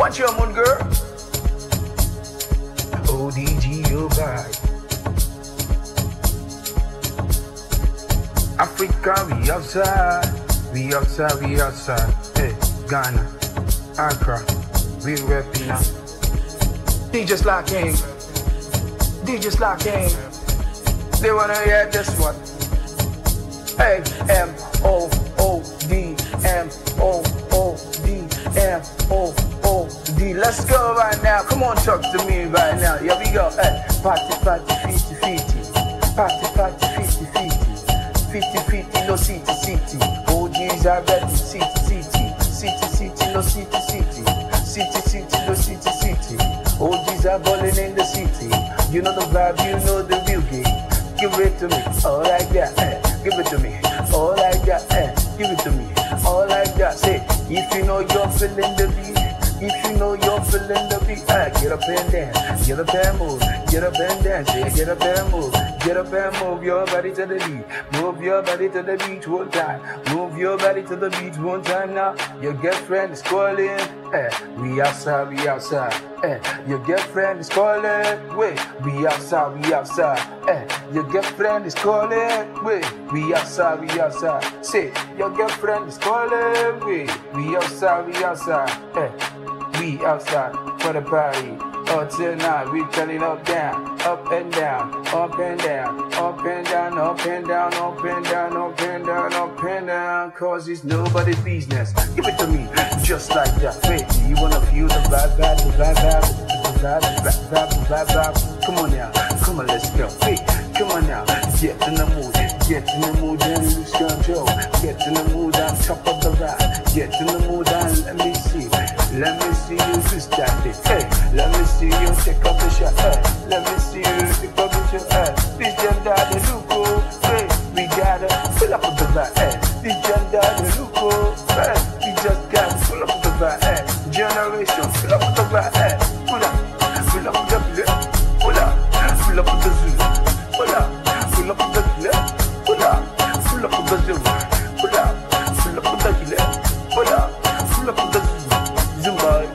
What's your mood, girl? ODG, oh God. Africa, we outside. We outside, we outside. Hey, Ghana, Accra, we reppin' now. DJ Slacking. DJ Slacking. They wanna hear this one. Hey, M-O-O-D, M-O-O-D, M-O-O-D. Let's go right now. Come on, talk to me right now. Here we go. Hey, party, 50-50. Party, 50-50. 50-50, no city. OGs are ready, city. City, no city. City, no city. OGs are balling in the city. You know the vibe, you know the real game. Give it to me, all like that, give it to me, all like that, give it to me, all like that. Say, if you know you're feeling the beat, if you know you're feeling the beat, get up and dance, get up and move, get up and dance, get up and move, get up and move your body to the beat, move your body to the beat one time, move your body to the beat one time now. Your girlfriend is calling, we outside, your girlfriend is calling, wait, we outside, your girlfriend is calling, wait, we outside, say, your girlfriend is calling, wait, we outside, we outside for the party. Oh, tonight we turning up down, up and down, up and down, up and down, up and down, up and down, up and down, up and down. Cause it's nobody's business. Give it to me, just like that. Wait, do you wanna feel the vibe? Come on now, come on, let's go. Wait, come on now, get in the mood and lose control. Get in the mood on top of the ride. Get in the mood and let me see you twist that thing. Hey, let me see you take up the shot. Hey, let me see you take up the shot. Hey, this jam daddy look cool. Hey, we gotta fill up with the vibe. Hey, this jam daddy look cool. Hey, we just gotta fill up with the vibe. Hey, generation fill up with the vibe. Hey, pull up with the play. Pull up with the zoo. Pull up with the play. Pull up with the zoo. Pull up with the play. Pull up with the zoo. Zumba.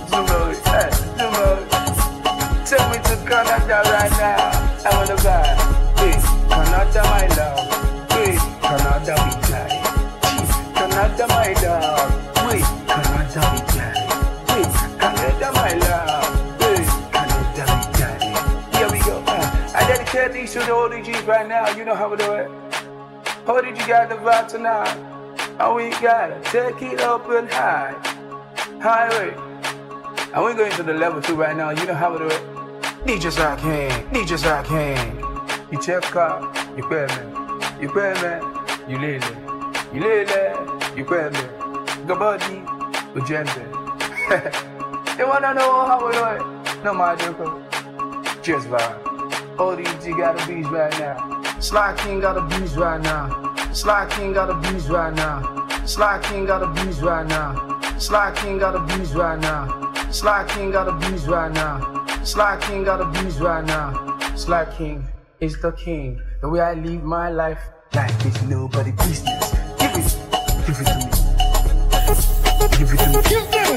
Tell me to Canada right now. I wanna buy. Hey, Canada my love. Hey, Canada we got it. Canada my love. Hey, Canada we got it. Hey, Canada my love. Hey, Canada we got it. Here we go. I dedicate these to the ODGs right now. You know how we do it. ODG got the vibe tonight. And we gotta take it up and high. Highway. And we're going to the level 2 right now. You know how we do it. DJ Slacking. You check car, you pay me, you lele, you pay me. Go body, go gender. They wanna know how we do it. No matter what. Cheers, vibe. ODG got a beat right now. Slacking got a beat right now. Slacking got a beat right now. Slacking got a beat right now. Slacking got a beat right now. Slacking got a beat right now. Slacking got a beat right now. Slacking is the king. The way I live my life is nobody's business. Give it to me. Give it to me.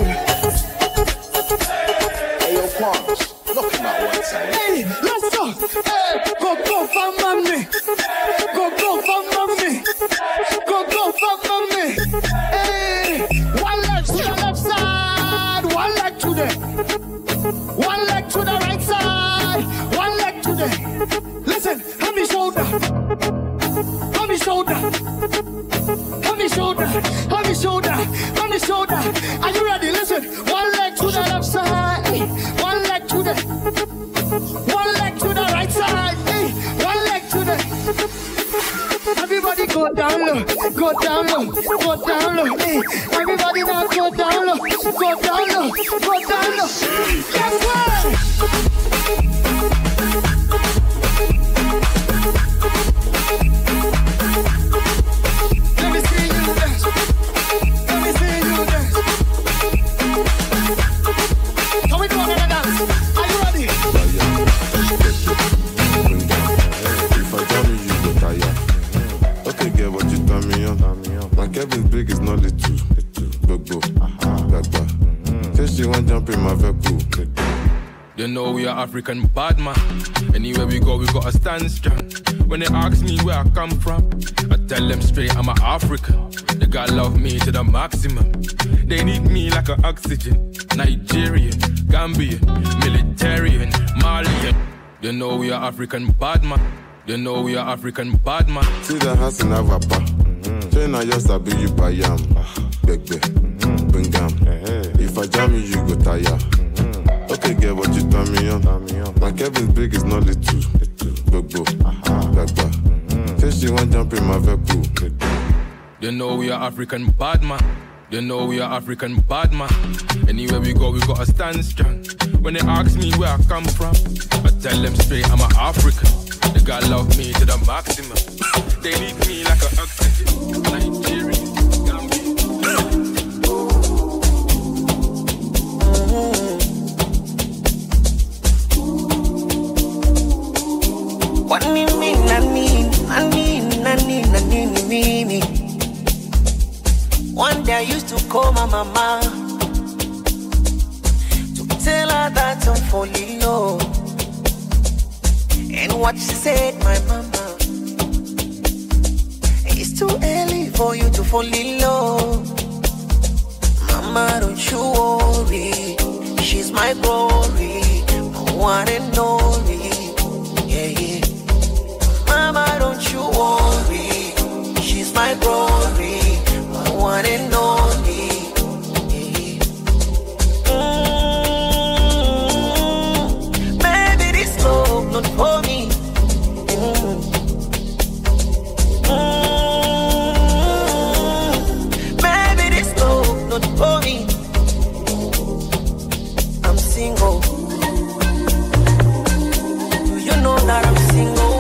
Hey, yo, Quams, look at my one time. Hey, let's go. Hey, go for mommy. Go for mommy. Go for mommy. Hey, one leg to the left side, one leg to the. One leg to the right side, one leg to the. Listen, on the shoulder, on the shoulder, on the shoulder, on the shoulder, on the shoulder. Are you ready? Listen, one leg to the left side, one leg to the, one leg to the right side, one leg to the. Everybody go down low, go down low, go down low. Everybody now go down low, go down low, go down low. Let's go. Let me see you dance. Let me see you dance. Can we do another dance? Are you ready? If I tell you, you go tire. Okay, get what you tell me on. My Kevin's big is not little. Go. Say she want jump in my vehicle. They know we are African bad man. Anywhere we go, we gotta stand strong. When they ask me where I come from, I tell them straight I'm an African. They gotta love me to the maximum. They need me like an oxygen. Nigerian, Gambian, Militarian, Malian. They know we are African bad man. They know we are African bad man. See the house in Avapa. China just a big you buy yam. Big, bring gam. If I jam you, you go tire. Okay, get what you tell me on. My Kevin's big is not little. Go, back. Say she want jump in my vehicle. They know we are African bad man. They know we are African bad man. Anywhere we go, we gotta stand strong. When they ask me where I come from, I tell them straight I'm an African. They gotta love me to the maximum. They need me like an oxygen. Nigeria, Gambia. What me mean. One day I used to call my mama to tell her that I'm falling low. And what she said, my mama, it's too early for you to fall in love. Mama, don't you worry, she's my glory, my one and only. Yeah. Mama, don't you worry, she's my glory, my one and only. Baby, this love not for me. Baby, this love not for me. I'm single. Do you know that I'm single?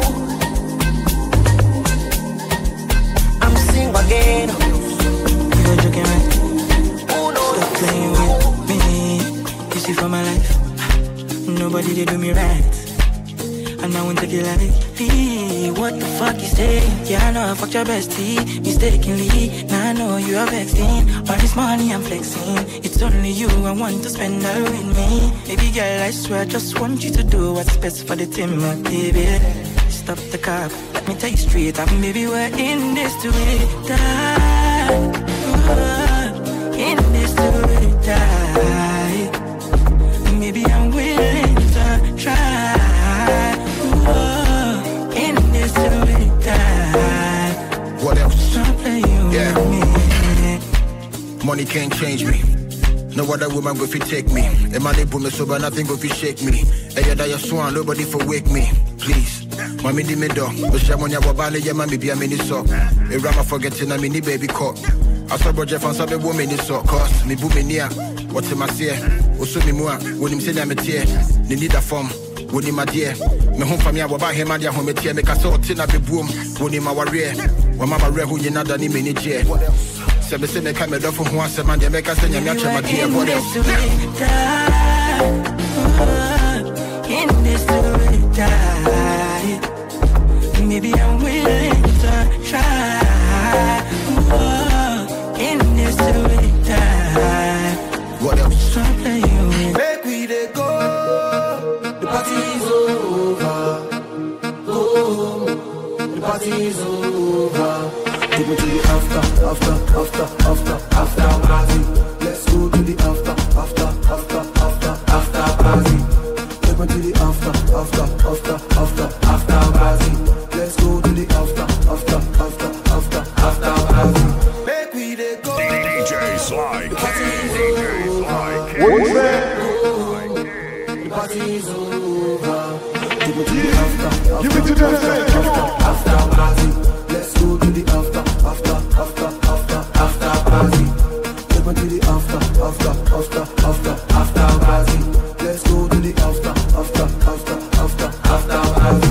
I'm single again. You're joking, right? Oh no, Stop playing with me. You see, for my life, nobody did do me right. And I won't take it like, hey, what the fuck you say? Yeah, I know I fucked your bestie mistakenly. Now I know you are vexing. All this money I'm flexing, it's only you I want to spend all with me. Baby girl, I swear I just want you to do what's best for the team, baby. Stop the cap, let me tell you straight up, baby, we're in this to it die. In this to it die. Maybe I'm willing to try. In this to it die. What else? Stop playing with me. Money can't change me. No other woman go fit take me. A man they put me sober, nothing go fit shake me. Hey, yeah, that swan, nobody for wake me. Please, mommy di me do. But she money wabale yeah, mommy be a mini so. A rama forgetting a mini baby caught. I saw Roger fan sabe woman is so. Cause me boom me near. What's in my seer? Also me more. When him say I'm a tear. They need a form. When him a dear. Me home for me about him and ya home tear. Make a sort in a be boom. When him a warrior. When mama re who you not done him in it. Se me se me come down from one se man they make us say I'm not my dear. What else? In this to die. Maybe I'm willing to try. In this to die. What else? Stop playing with. Make we dey go. The party is over. Oh, the party is over. Take me to the after party. Let's go to the after party. Take me to the after party. Let's go to the after party. Make we dey go. DJ Sly The party is over. What's that? The party is over. Take me to the after party. Let's go to the after party. Take me to the after party. Let's go to the after party.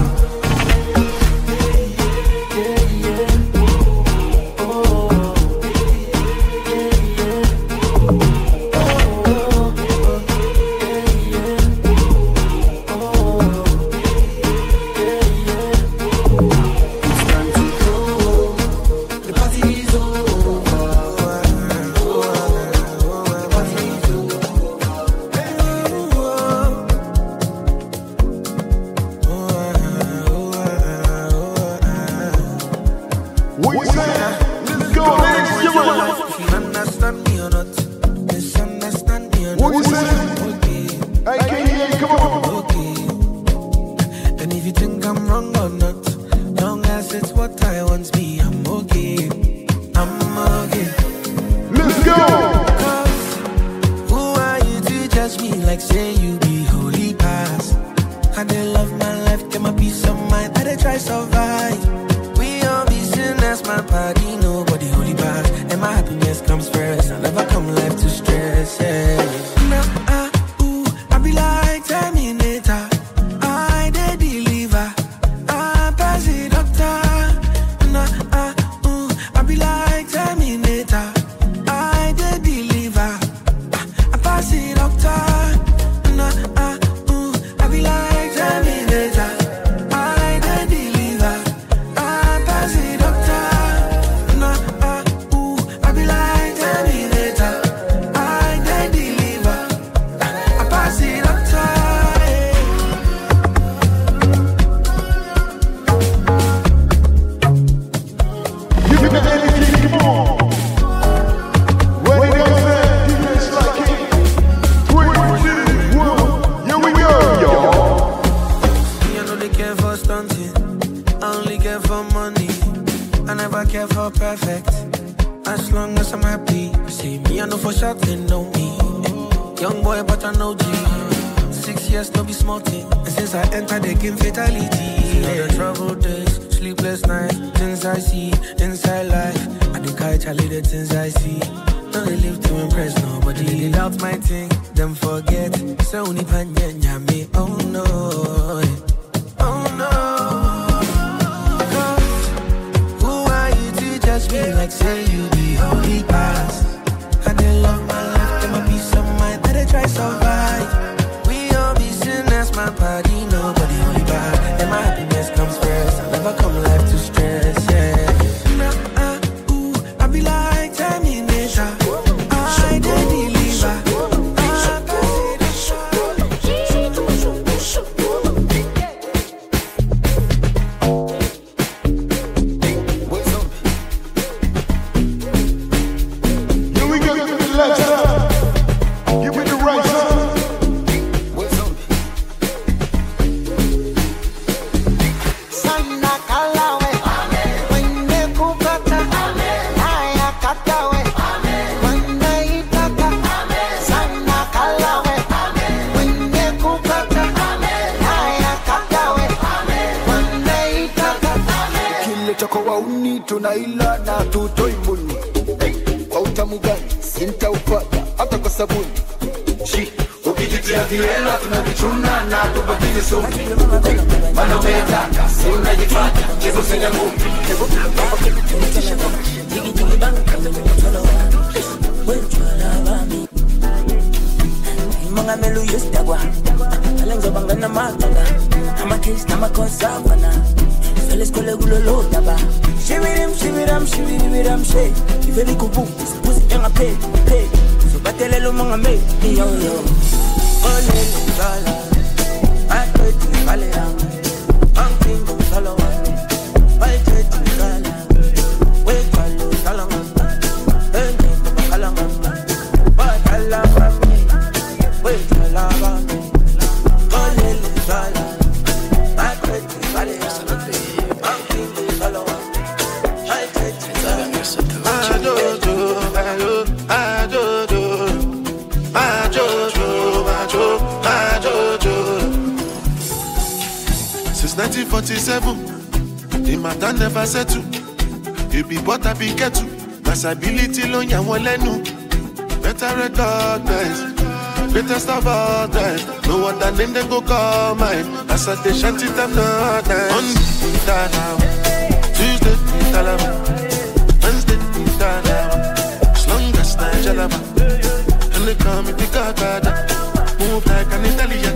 The party is over. Misunderstand me or not? Misunderstand me or not? What you say? Okay. Hey, Kenny, come on. Okay. And if you think I'm wrong or not, long as it's what I want me, I'm okay. I'm okay. Let's go. Cause who are you to judge me like say you be holy past? I did love my life, get my peace of mind, I did try survive. We all be sinners, my party, nobody holy past. And my happiness comes first, I never come life to stress, yeah. Now, I be like Terminator, I did deliver, I pass it doctor. Now, I be like Terminator, I did deliver, I pass it doctor. Now, I be like Terminator, I did deliver, I pass it doctor. Now, I be like Terminator, I did deliver, I pass it doctor. Give me the energy, come on. Ready, guys, man. Defense like King. 3, 2, 1. Here we go, y'all. Me, I know they care for stunting, I only care for money. I never care for perfect, as long as I'm happy. See me, I know for sure they know me. Young boy, but I know G. 6 years, no be small thing. And since I entered the game, fatality. All the troubled days, sleepless nights, things I see, inside life. I do catch a little things I see. No, they live to impress nobody. They doubt my thing, them forget. So only panya me, oh no. Oh no. Cause who are you to judge me like say you be holy past? I did love my life, get my peace of mind, I did try survive. We all be sinners, my party, nobody holy bad. And my happiness comes first, I never come life to stress, yeah. Now, I be like Terminator, I did deliver, I pass Here we go, give me the left side. Give me the right side. Sana kalawe, wende kukata, haya katawe, wende itaka. Sana kalawe, wende kukata, haya katawe, wende itaka. Kile chako wauni tunaila na tutoi muni. Kwa utamu gani sintaupata hata kwa sabuni. Ukijitia viela tunavichuna na tubadili suti. Mano metaka, sina jifata, chizo senya ngumi. Mga melu yustagwa Alenzo bangana mataga Ama kiss na makosa wana Feles kole gulolo taba Shivirim, shiviram, shiviriviram she Iveli kubu, pusi janga pay So batelelo mga me Yo yo Ole lugala Akweti kalera Ankingo salawa Baiteti kala Wekalo salama Ene kalama Batalama Wait, I love me. Ole lugala Akweti kalera Ankingo salawa Baiteti kala Since 1947, the matter never settle. You be what I be get to. Masability lo ya won lenu. Better recognize, greatest of all time. No other name they go call mine. As I dey shanty them not nice. Monday, Dada, Tuesday, Dalama, Wednesday, Dada. As long as I jalaba, and they call me the Godfather. Move like an Italian.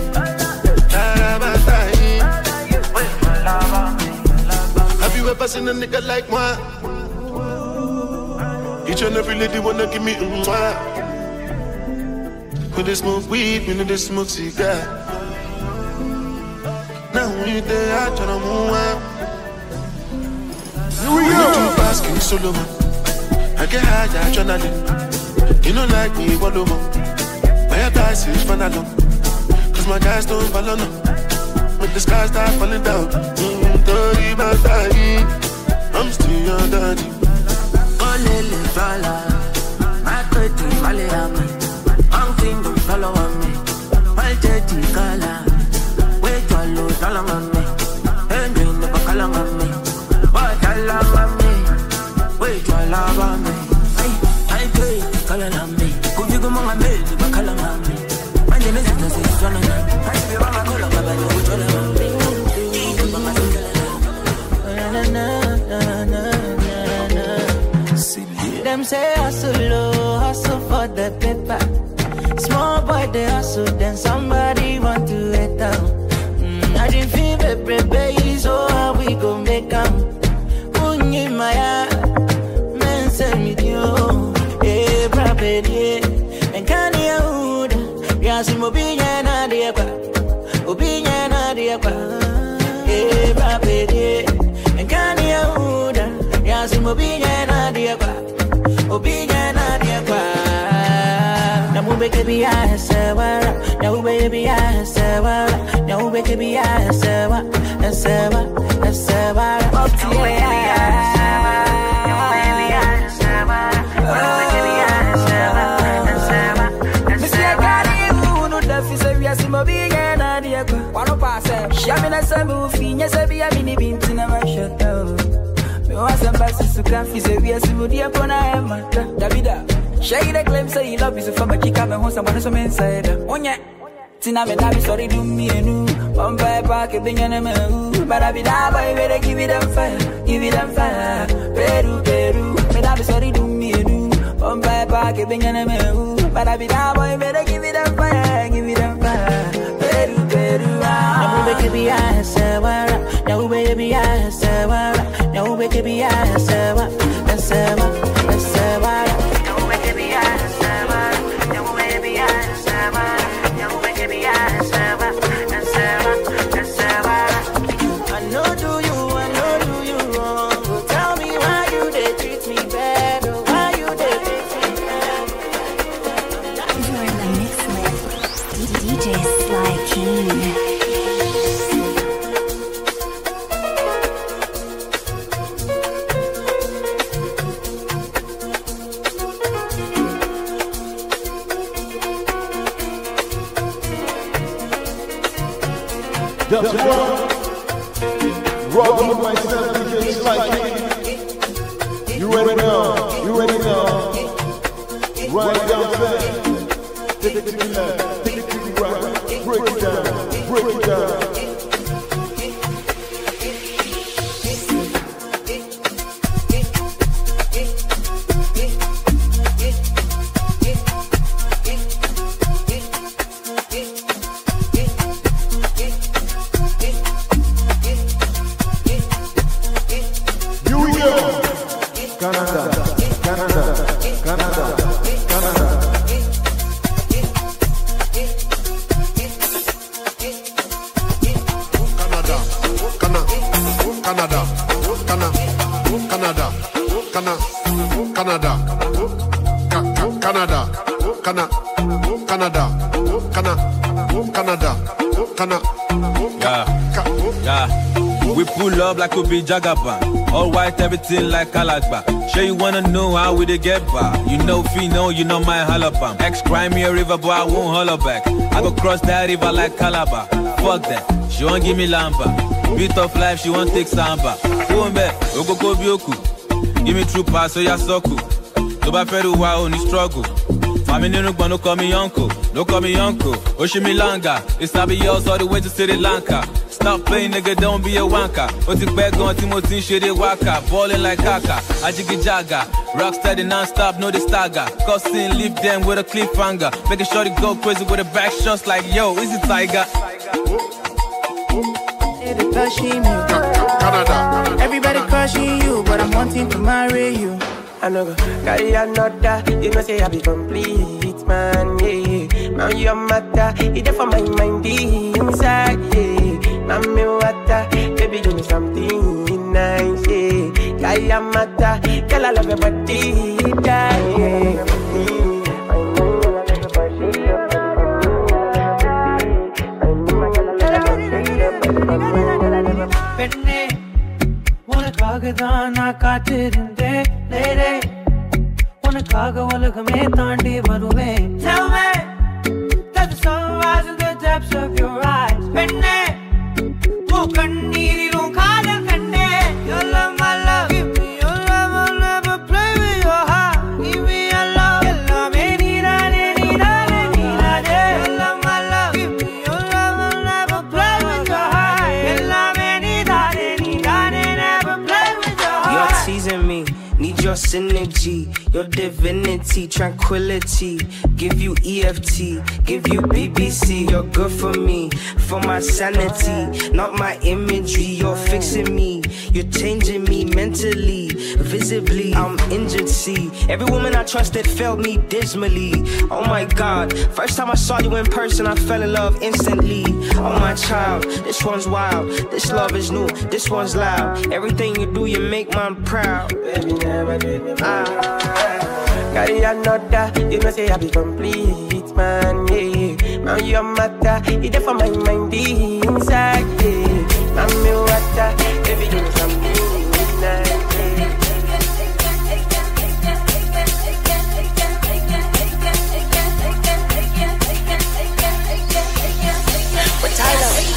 Have you ever seen a nigga like moi? Each and every lady wanna give me mwah. When they smoke weed, when they smoke cigar. Now we there, I try to move on. Here we go. King Solomon, I get high, adrenaline. You don't like me, what no more. My advice is run along. Cause my guys don't follow no. When the sky start falling down, dirty my daddy, I'm still your daddy. Oh, Lily, fella, my pretty Maliami, I'm thinking, follow on me. My dirty color, wait your load, all on me. And you never call on me. But I love me, wait your love on me. I take color on me. Could you go on me, but color on me. My name is Son of Man. I see you on my color, but you would tell on me. Them say hustle low, hustle for the paper. Small boy they hustle, then somebody want to hit down. I didn't feel baby, so how we gon' make them? Unyi maya, men say me dio, eh, brabedi, and can you hold? Yasim obinya na diakwa, obinya na diakwa, eh, brabedi, and can you hold? Yasim obinya na diakwa, obinya na diakwa. Now baby I say what, now baby I say what, now baby I say what, I say what, I say what. Up to you, baby I say what, now baby I say what, now baby I say what, I say what, I say what. Mr. no da fi say we are simo bi ya na dia kwa. Wano pass shami na sambu fi nya say bi ya mini binti na ma shota. Me wa samba sisu kan fi say we are simo dia pona e mata. Davida. Shade the claim say you love you so for my kick up and home someone some inside. Onya Tina me nabi sorry do me enu. One five pack it in me. But I be that boy where they give it them fire. Give it them fire. Peru Me nabi sorry do me enu. One five pack it in me. But I be that boy where they give it them fire. Give it them fire. Peru Now baby I say what. Now baby I say what. Now baby I say what. I say what. I say what. Just rock with myself, DJ Sly. You ready now? You ready now? Right down fast. Take it to the left, take it to the right. Break it down, break it down. Like we be Jagaban, all white, everything like Kalagba. Sure you wanna know how we dey get by? You know Fino, you know my halabam. Ex-crime me a river, but I won't holler back. I go cross that river like Calabar. Fuck that, she won't give me lamba. Beat of life, she won't take samba. Kumbe, Ogoko Bioku. Give me true pass, so ya soku. Toba Feru wa only struggle. Mami no no call me uncle, no call me uncle. Oshimilanga, it's I be yours all the way to Sri Lanka. Stop playing, nigga, don't be a wanker. What's it back on Timothy, shit, waka. Ballin' like Kaka, Ajiki Jaga. Rock steady non-stop, no the stagger. Cussing, leave them with a cliffhanger. Making sure to go crazy with a back shots like, yo, is it Tiger? Everybody crushing you, but I'm wanting to marry you. I know carry another, you know say I be complete, man, yeah. Now your matter, it's there for my mind inside, yeah. Now me water, baby do me something nice, yeah. Kaya matter, girl I love your body, yeah. kaagavalagame taandi varuve. Tell me that the sunrise in the depths of your eyes. Penne wo kanneerilu kaadal kanne. Your love my love, give me your love, I'll never play with your heart. Give me your love, ella me needane needane needane. Your love my love, give me your love, I'll never play with your heart. Ella me needane needane, never play with your heart. You're teasing me. Need your synergy, your divinity, tranquility. Give you EFT, give you BBC. You're good for me, for my sanity, not my imagery. You're fixing me, you're changing me mentally, visibly. I'm injured, see. Every woman I trusted failed me dismally. Oh my God, first time I saw you in person, I fell in love instantly. Oh my child, this one's wild. This love is new, this one's loud. Everything you do, you make mine proud. Baby, never did me carry another, you know say I be complete, man, yeah. Now your matter, it there for my mind inside, yeah. I'm me water, baby, you something midnight, but I love it.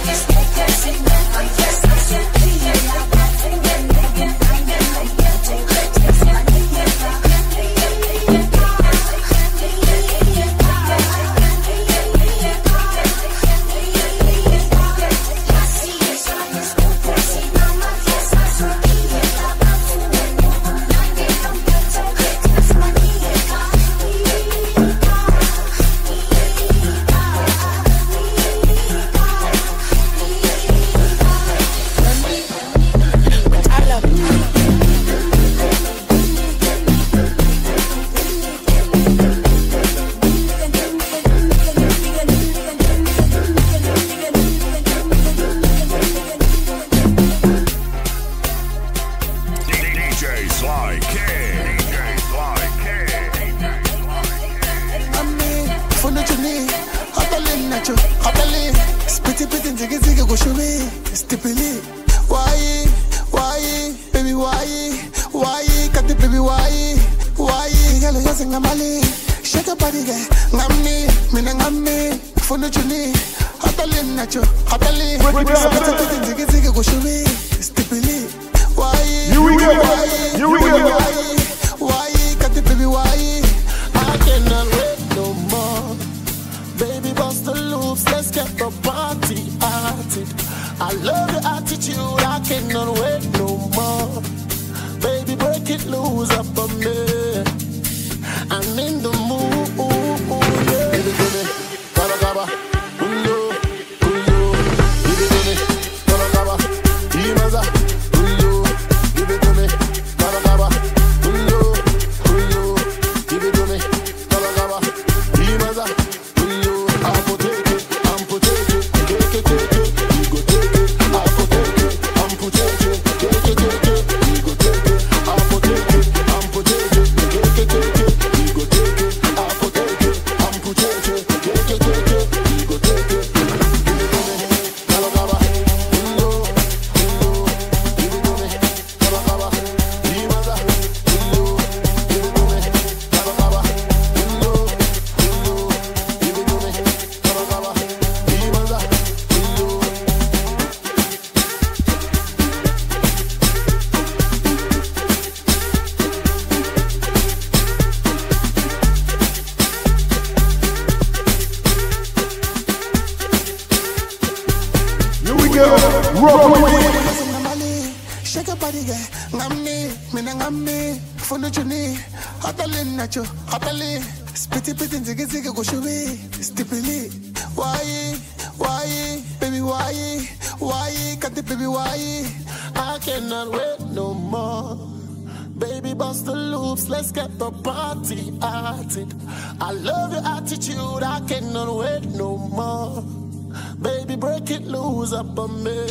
I love your attitude, I cannot wait no more. Baby, break it loose up on me.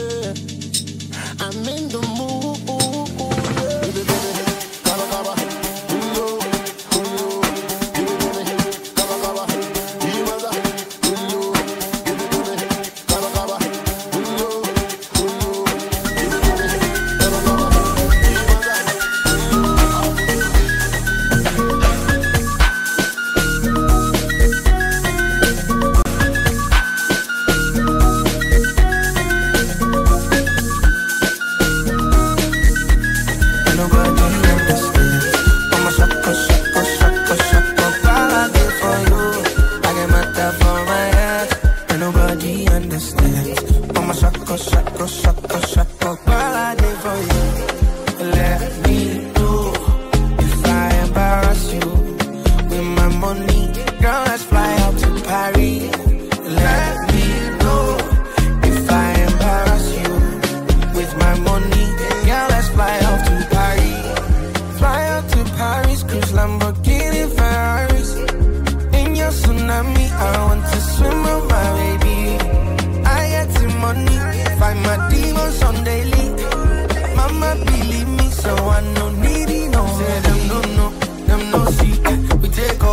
I'm in the mood, yeah. Baby, baby, kaba kaba, uyo, uyo. Baby, baby, kaba kaba, imaza, uyo. Baby, baby, kaba kaba, uyo, uyo. Baby, baby, kaba kaba, imaza, uyo.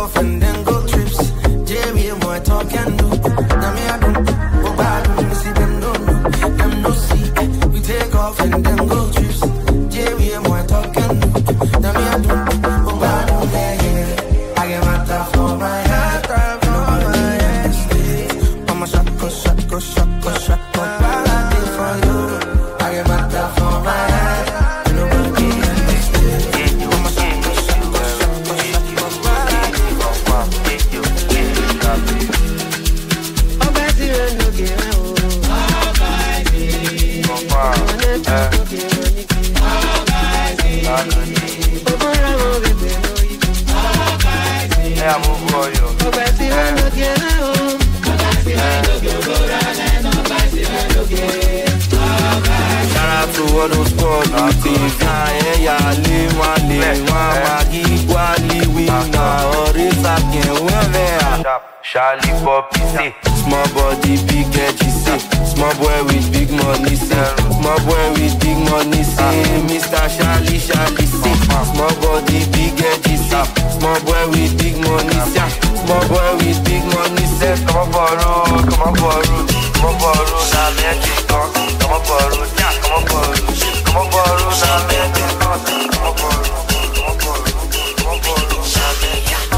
off and then go trips. Jamie, boy, talk and do. Now me, I don't go back. Me see them don't know. Them no see. We take off and then go trips. Jamie, boy, talk and do. Now me, I don't go back. I get my stuff for my heart. Mama, shot, go, shot, go, shot, go, shot, go. I did for you. I get my stuff for my heart. To all those sports, Charlie Poppy say, small body, big head, she say. Small boy with big money, say. Small boy with big money, say. Mr. Charlie say. Small body, big head, she say. Small boy with big money, say. Small boy with big money, say. Come on, borrow, come on, borrow. Come on, borrow, now me and you come. Come on, borrow, yeah, come on, borrow. Come on, borrow, now me and you come. Come on, borrow, come on, borrow, come on, borrow, now me and you.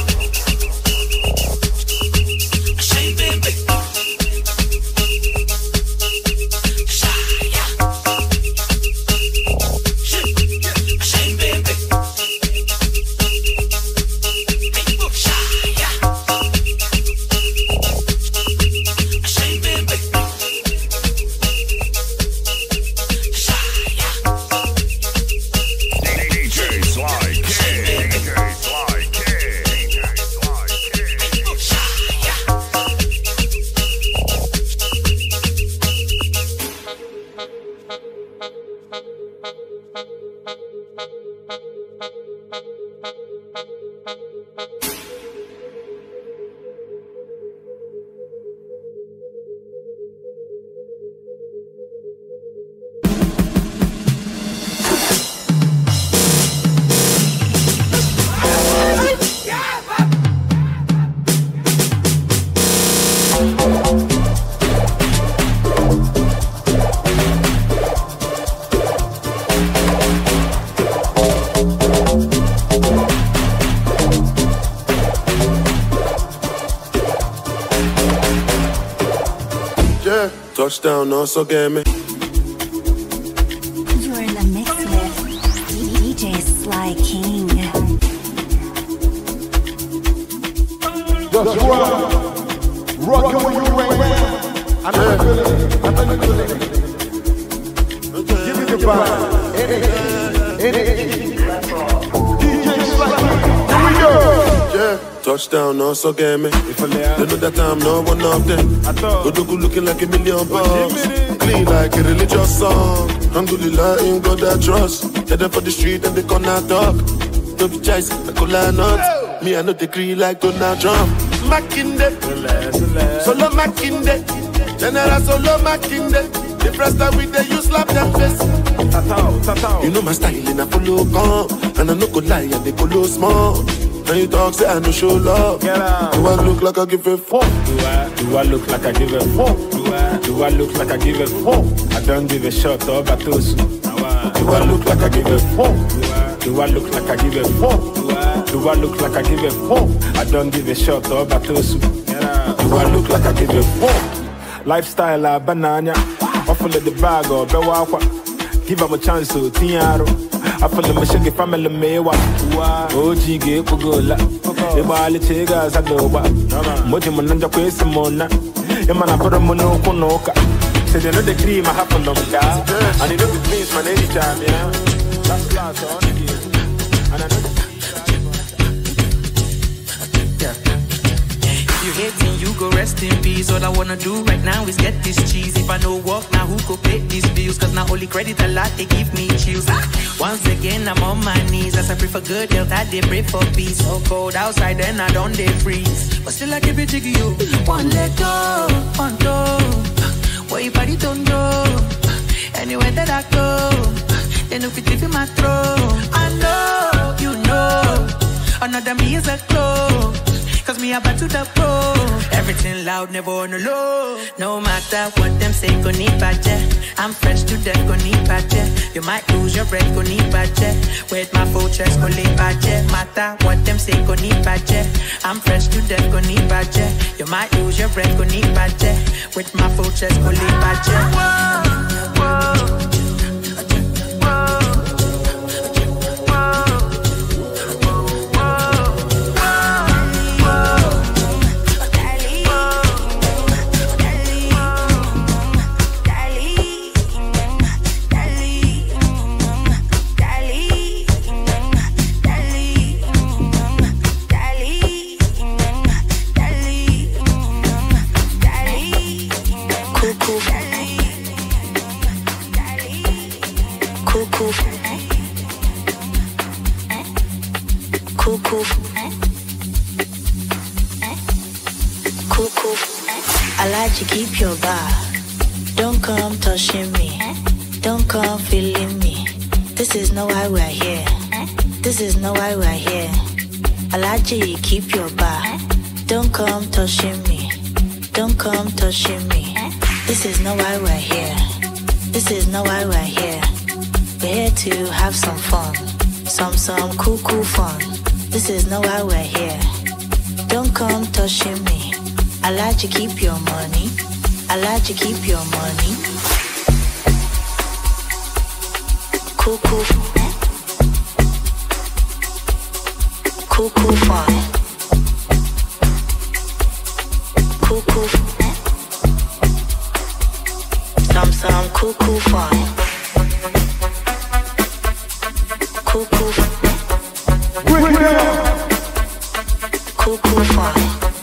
Touchdown, also get me. You're in the mix with DJ Sly King. Just rockin' with you right now. I know you feel it. I know you feel it. Give me the vibe. Energy. DJ Sly King. Here we go. Yeah. Touchdown, also get me. They know that I'm not one of them. Godoku looking like $1 million. Clean like a religious song. Alhamdulillah, in God I trust. Headed for the street and they cannot talk. No be choice, I could lie not. Me, I know they green like Donald Trump. Makinde, Solo Makinde, General Solo Makinde. The first time we they you slap them face. You know my style in a follow come. And I no go lie and they follow small. When you talk, say I no show love. Do I look like I give a fuck? Do I look like I give a fuck? Do I look like I give a fuck? I don't give a shot of a toast. Do I look like I give a fuck? Do I look like I give a fuck? Do I look like I give a fuck? I don't give a shot of a toast. Do I look like I give a fuck? Lifestyle a banana. Offer the bag or bewakwa. Give them a chance to tiaro. I feel the machine family mewa. OG get Pugola. Ibali Chigas Adoba. Mojimananja Quesimona. Emana Poromono Konoka. Say they know the cream I have on them car. And you know the dreams man anytime, yeah. That's last on the game. And I know you hating, you go rest in peace. All I wanna do right now is get this cheese. If I no work now, who go pay these bills? Cause now only credit a lot, they give me chills. Once again, I'm on my knees. As I pray for good health, I did pray for peace. So cold outside, then I don't they freeze. But still I keep it jiggy, you. One leg go, one toe. Where your body don't go. Anywhere that I go, then if it leave in my throat. I know, you know. Another me is a close. Cause me about to the pro. Everything loud, never on the low. No matter what them say, go need budget. I'm fresh to death, go need budget. You might lose your breath, go need budget. With my full chest, go need budget. Matter what them say, go need budget. I'm fresh to death, go need budget. You might lose your breath, go need budget. With my full chest, go need budget. I like to keep your bar. Don't come touching me. Don't come feeling me. This is not why we're here. This is not why we're here. I like to keep your bar. Don't come touching me. Don't come touching me. This is not why we're here. This is not why we're here. We're here to have some fun. Some cool fun. This is not why we're here. Don't come touching me. I like to keep your money. I like to keep your money. Cool fun. Cool. Some cool fun. Cool. Cool fun.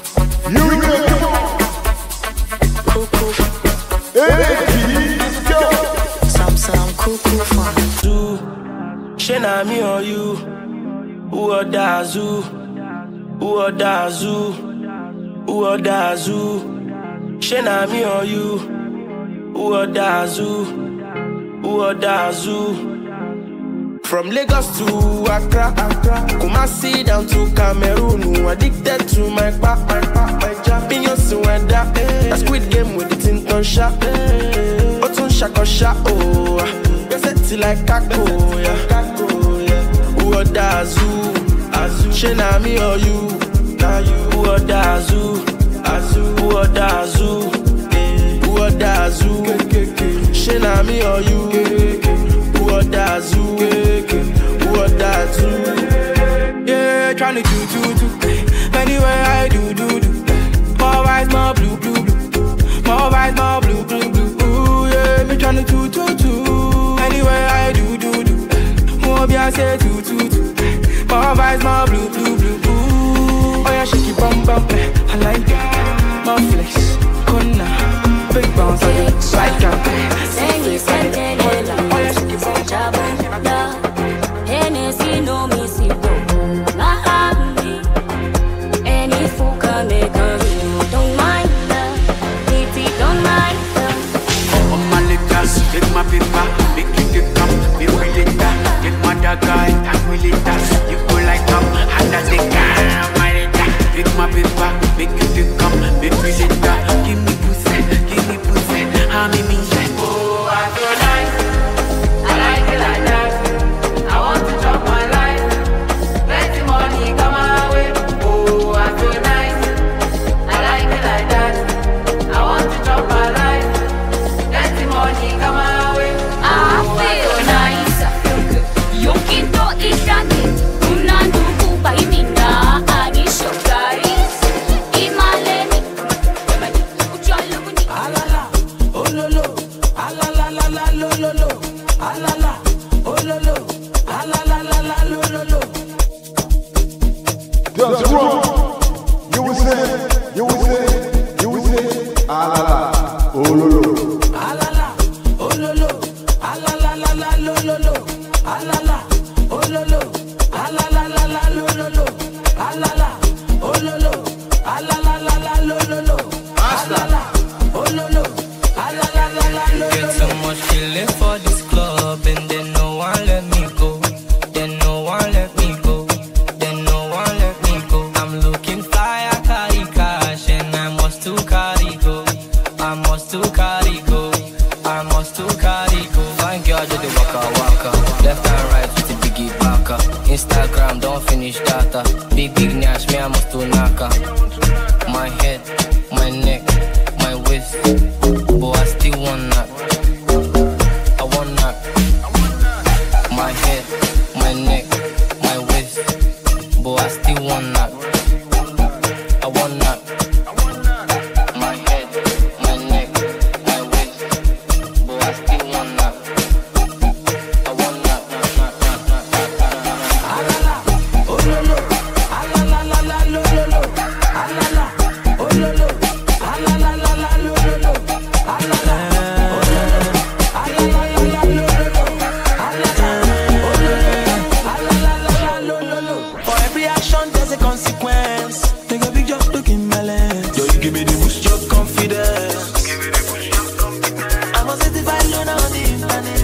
Some cool fun. Shena me or you, who or dazu, who or dazu, who or dazu. Shena me or you, who or dazu, who or dazu. From Lagos to Accra, Kumasi down to Cameroon. Addicted to my back, my jumping your surrender. A Squid Game with the Tinton shot. Otun shako shot, oh. You set it like Kako, yeah. Who or dazu, Shena me or you, who or dazu, who or dazu, who or dazu, Shena me or you, who or dazu, who or dazu. Yeah, tryna do. Anywhere I do. More white, more blue. More white, more blue. Ooh, yeah, me tryna do. Anywhere I do. More Beyonce do. More white, more blue. Ooh, oh yeah, shake it bum. I like that. More flex, corner, big bounce on it, right down. Say you said that. Oh yeah, shake it bum. Hennessy no me see bro. Any fool can make a video. Don't mind that. Don't mind that. Oh my letters, take my paper, make you come, be willing that. Take my dagger, and will it that. You go like up, and that's the guy, my letter. Take my paper, make you come, be willing that. Give me pussy, how me mean that. Oh, I don't like knocker. My head, my neck, my waist. But I still want that. I want that. My head, my neck, my waist. But I still want that. I want that. My head, my neck, my waist. But I still want that. I want that. Oh no no, ah la la la la lo lo lo, ah la la, oh no no, ah la la la la lo lo lo, ah la la, oh no no, ah la la la la lo lo lo, ah la la, oh no no, ah la la la la lo lo lo. For every action there's a consequence. Take a big job looking balance. Yo, you give me the boost your confidence. I'm a certified loner on the internet.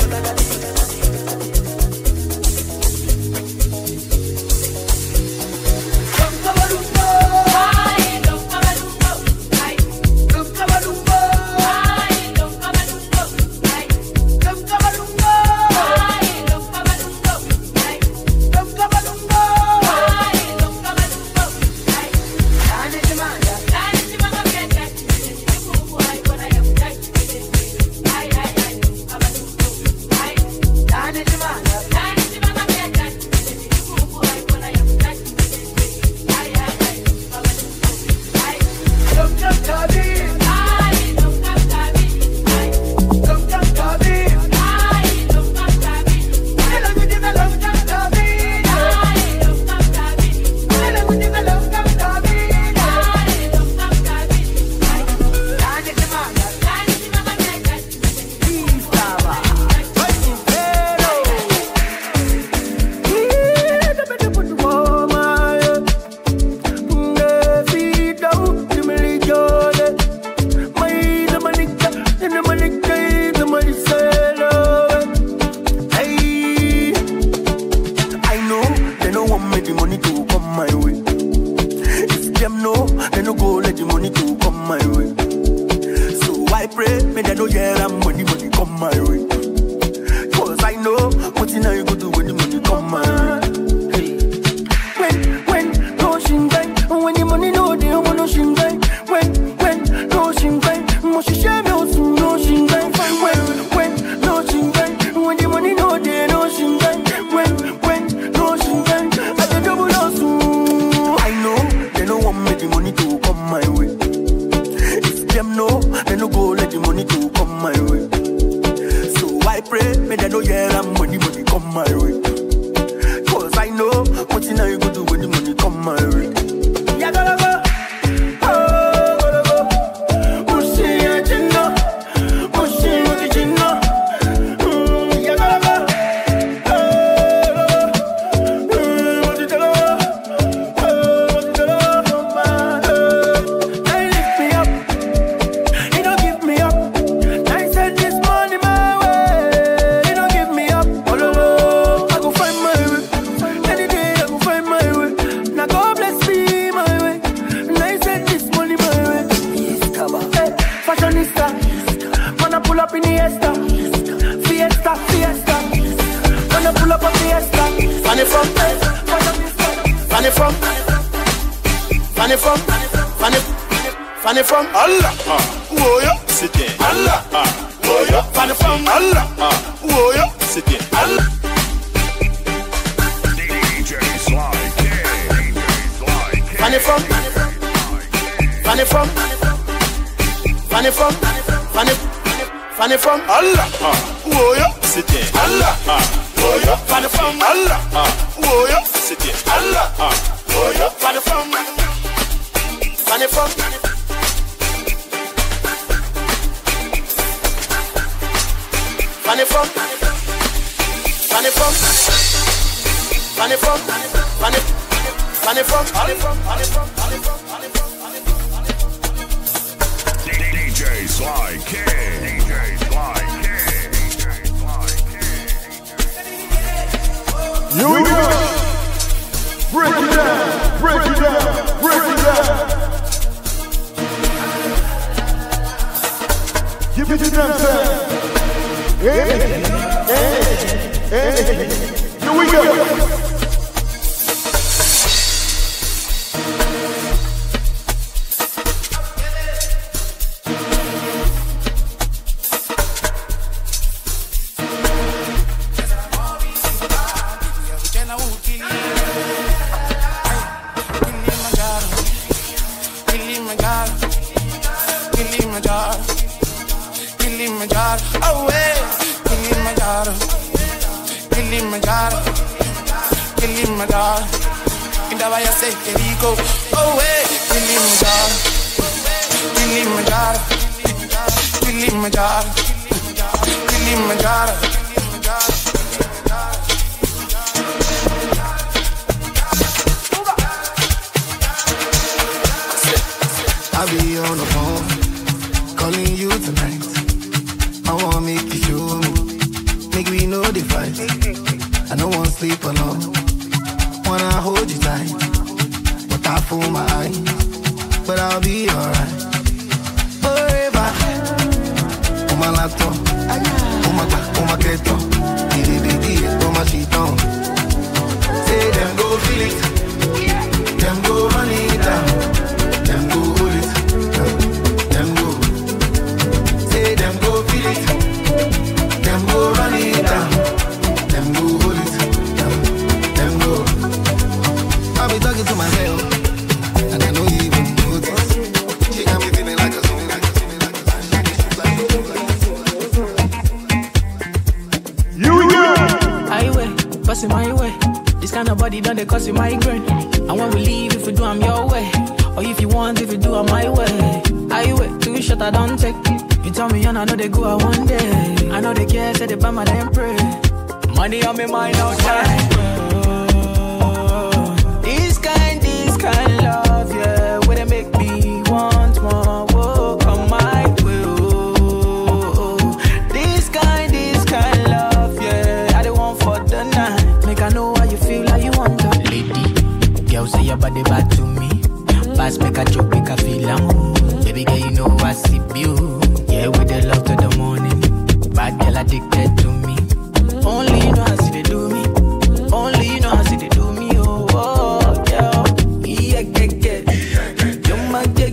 Fanny from Allah, oh yo, c'était Allah, oh yo, Fanny from Allah, oh yo, c'était Allah. DJ Sly King, Fanny from Allah, oh yo, c'était Allah, oh yo, Fanny from Allah, oh yo, c'était Allah, oh yo, Fanny from DJ Sly King, DJ Sly King, Here we go. Break it down, break it down, break it down. Give me the damn sound. Hey, hey, hey. Here we go. Kilimanjaro, Kilimanjaro, oh hey, Kilimanjaro, Kilimanjaro, Kilimanjaro. Inda vaya say Rico, oh hey, Kilimanjaro, Kilimanjaro, Kilimanjaro, Kilimanjaro. I'll be on the phone, calling you tonight. I wanna make you show me, make we know the fight. I don't wanna sleep alone, wanna hold you tight. But I fool my eyes, but I'll be alright. Forever, on my laptop, on my keto, on my sheet on. Say them go feel it, them go run it down, them go hold it. Them go feel it, them go run it down, them go hold it, them go. I'll be talking to myself, and I know you even notice. She got me feeling like a highway, passing my way. This kind of body done they cause you migraine. And when we leave, if we do, I'm your way. Or if you want, if you do, I'm my way. Highway, too short, I don't take. You tell me, and I know they go out one day. I know they care, say they buy my damn pray. Money on me mind outside. This kind love, yeah, where they make me want more. Whoa, come my way. Oh. This kind love, yeah, I don't want for the night. Make I know how you feel, like you want to. Lady, girl say your body bad to me. Pass make a joke, make a feel am. Baby girl, you know I see you. Yeah, with the love to the morning. Bad girl addicted to me. Only you know how see they do me. Only you know how see they do me. Oh, girl. Yeah, get. You my get.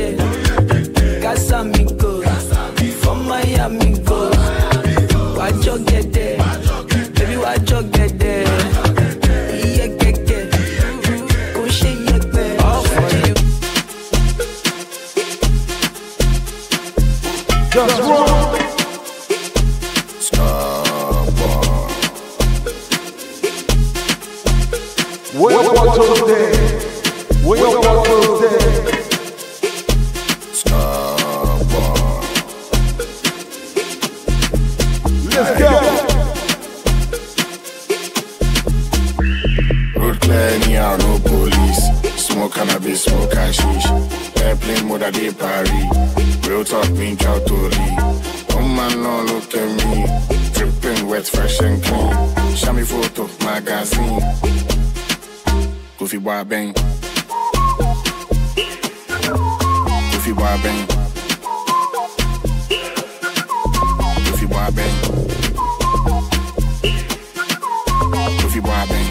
Casamigo. From Miami go. Watch you get there. Baby, watch you get there. Yeah, get. Push it, yeah, all for you. Just wrong. Where you want Tuesday? Where you want Tuesday? Let's go. Road clear, anyhow, no police. Smoke cannabis, smoke hashish. Airplane mode at the Paris. Real talk, mean chow tori. Oh man, no, look at me. Dripping wet, fresh and clean. Show me photo, magazine. Goofy boy bang. Goofy boy bang. Goofy boy bang. Goofy boy bang.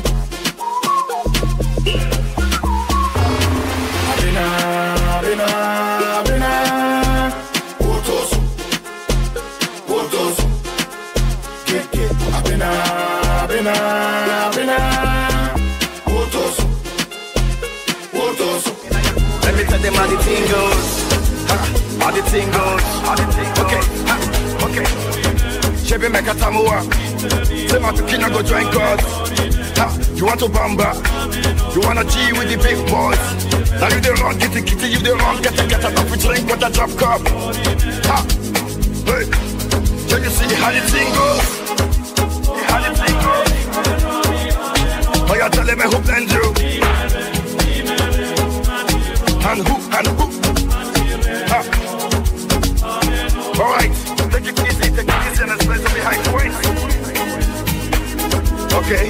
Abina. Otoso. Get. Abina. Otoso. Let me tell them how the thing goes. How the thing goes. Okay. Chebe meka tamua. Say my tukina go join God. You want to bamba? You wanna G with the big boys? Now you the wrong, get it, you the wrong, get enough to drink with a drop cup. Hey, can you see how the thing goes? Oh, you're telling me who blend you? And who? Alright, take it easy and especially high points. Okay.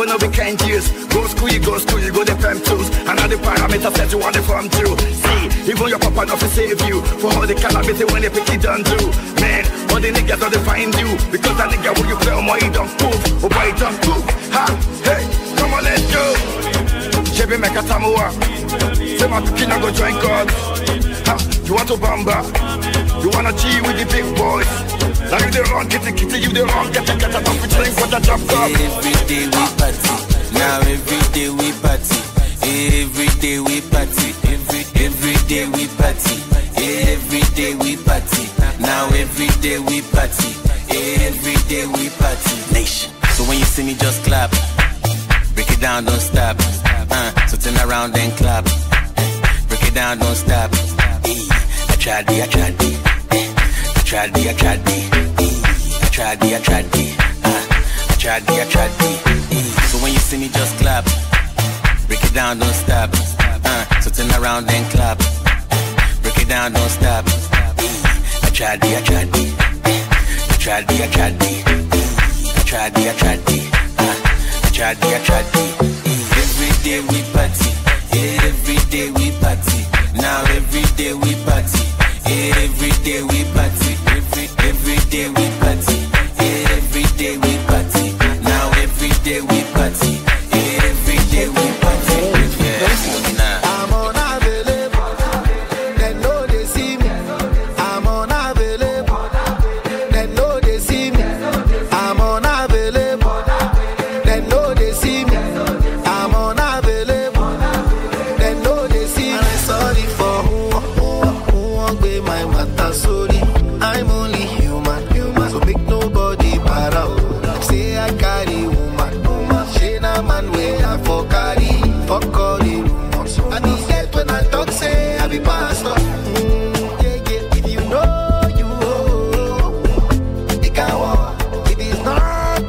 even know we can't use. Go school, you go the fem tools. And all the parameters that you want to form to. See, even your papa not to save you. For all the calamity when they pick it done do. Man, all the niggas don't find you. Because that nigga when you play on my don't move. Oh boy, don't cook. Ha, hey, come on, let's go. Chebe make a samoa. Say my kina go join God. Ha, you want to bamba? You wanna chill with the big boys? Now you the wrong, kitty, you the wrong, get off the drink for the jump up. Every day we party, now every day we party. Every day we party, every day we party. Every day we party, now every day we party. Every day we party. Nation. So when you see me just clap, break it down, don't stop. So turn around and clap. Break it down, don't stop. I tried it. I tried it. So when you see me just clap, break it down, don't stop. So turn around and clap. Break it down, don't stop. I tried it. Every day we party. Every day we party. Now every day we party. Every day we party. Every day we party. Every day we party. Now every day we party. Every day we party. I'm unavailable. They know they see me. I'm unavailable. They know they see me. I'm unavailable. They know they see me. I'm unavailable. They know they see me. And I'm sorry for who won't be my matter. Sorry, I'm only human. So make nobody para. Say I carry woman. She na man way I for carry. Fuck all the rumors. I need that when I talk say I be pastor. If you know you it can walk. If it's not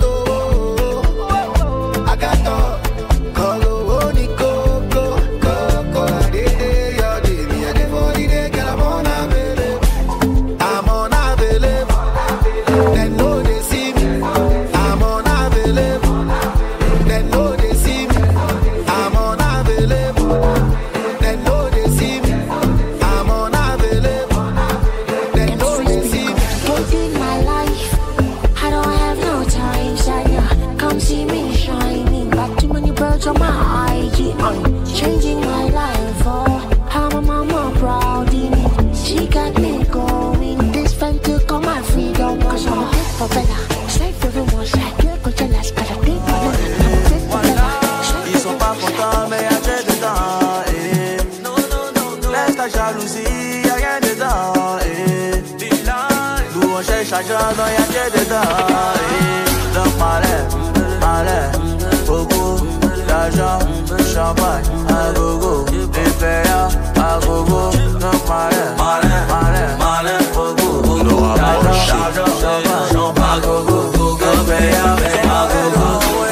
I got talk. Call only Coco. I did your day. Me and the body they get I'm unavailable. I'm unavailable. They know they see me. I'm unavailable. They know they see me. I'm unavailable. They know they see me. I'm unavailable. They know they see me. In my life, I don't have no time, Shania. Come see me shining. Got too many birds on my IG. Changing my life, oh. How my mama proud in it. She got me going. This friend took all my freedom. Cause I'm a bit for better. Safe for everyone. Good for the last. Got a big for Ils sont pas contents, mais y'a Dieu dedans. Laisse ta jalousie, y'a rien dedans. Nous on cherche l'argent, non y'a Dieu dedans. Donc malin, beaucoup d'argent, champagne, à gogo, des payants, à gogo. Donc malin, beaucoup d'argent, champagne, à gogo, des payants, à gogo.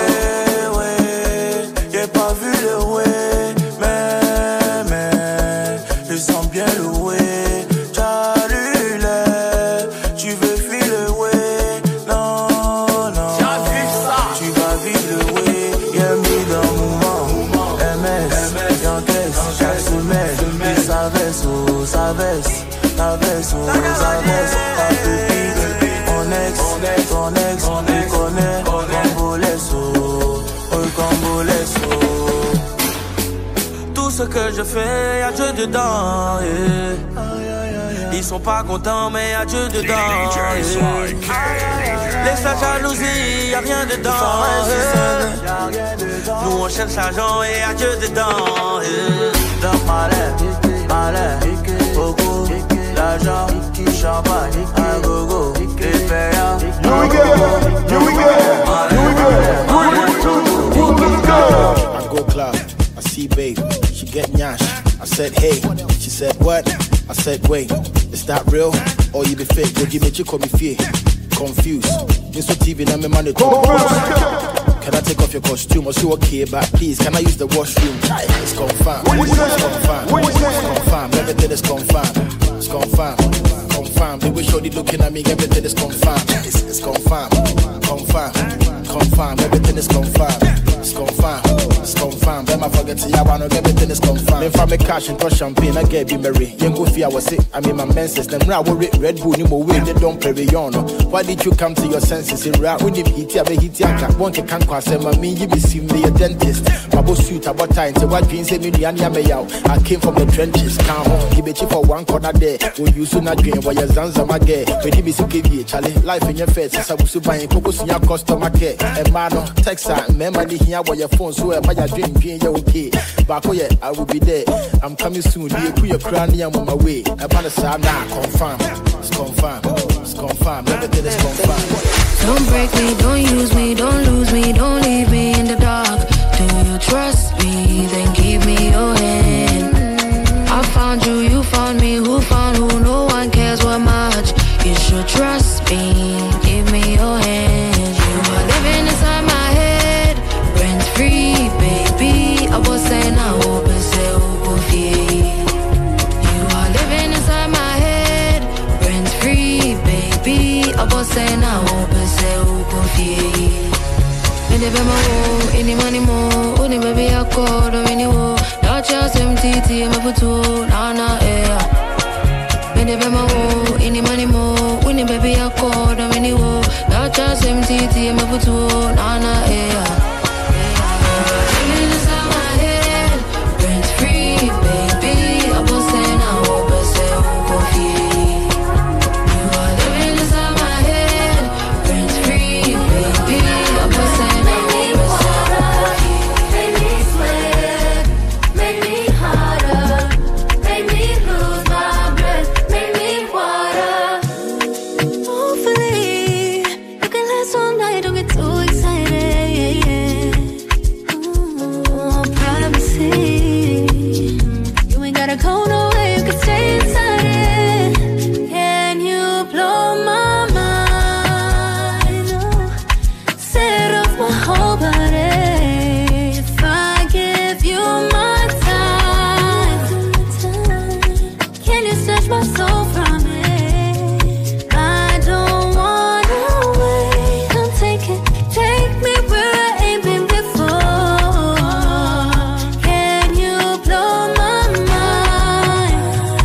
J'ai pas vu le way, mais ils sont bien loués. Tu veux filer le way, non, tu vas vivre le way. Y'a mis dans le mouvement, MS, y'encaisse, chaque semaine, il s'avesse, ta pépite, ton ex, on connaît, Cambolesso. Tout ce que je fais, y'a Dieu dedans. Ils sont pas contents, mais y'a Dieu dedans. Laisse la jalousie, y'a rien dedans. Nous on cherche l'argent et y'a Dieu dedans. Donc malin, beaucoup d'argent, champagne, à gogo, des payants. I go club, I see babe, she get nyash. I said hey, she said what? I said wait, is that real? Or you be fake? Go give me chick or me fear. Confused, Mr. TV now me money talk. Can I take off your costume or you okay? But please, can I use the washroom? It's confirmed, everything is confirmed. It's confirmed. The way shorty looking at me, everything is confirmed. It's confirmed, everything is confirmed. it's confirmed. Then I forget to ya one, everything is confirmed. If I make cash and touch champagne, I get be merry. Young go fear was sick, I mean my menses. Them rap will Red Bull, you more win, they don't play on. Why did you come to your senses? In rap, when you hit ya, hit ya, want to can't cross them. I mean, you be seeing me a dentist. My boss suit about time, so what dreams me the anya me out. I came from the trenches, come home, give it for one corner there. Will you soon not dream while your zanza my gay? When you be so give you, Charlie, life in your face, I was buying focus in your customer care. And man, text her, remember the here where your phone, so by your dream, you're okay. Back where I will be there. I'm coming soon, you put your crown, I'm on my way. About the side now, confirm. It's confirmed, everything is confirmed. Don't break me, don't use me, don't lose me, don't leave me in the dark. Do you trust me? Then give me your hand. I found you, you found me, who found who? No one cares what much. You should trust me, give me your hand. You are living inside my head, rent free, baby. I was saying I hope and say open fee. You are living inside my head, rent free, baby. I was saying I hope and say open fee. Any money more, only baby I call the mini wo. Not just MTT, I'm a two, nana air. Any money more, only baby I call the mini wo. Not just MTT, I'm a two, nana air. Living inside my head, rent free, baby. I was saying I hope I say open fee. You are living inside my head, rent free, baby. I was saying I hope I say open fee. Make me sweat, make me harder, make me lose my breath, make me water. Hopefully, you can last all night, don't get too excited. Privacy, you ain't gotta go nowhere, you can stay inside it. Can you blow my mind? Set off my whole body. If I give you my time, can you snatch my soul from it? I don't wanna wait. Come take me where I ain't been before. Can you blow my mind?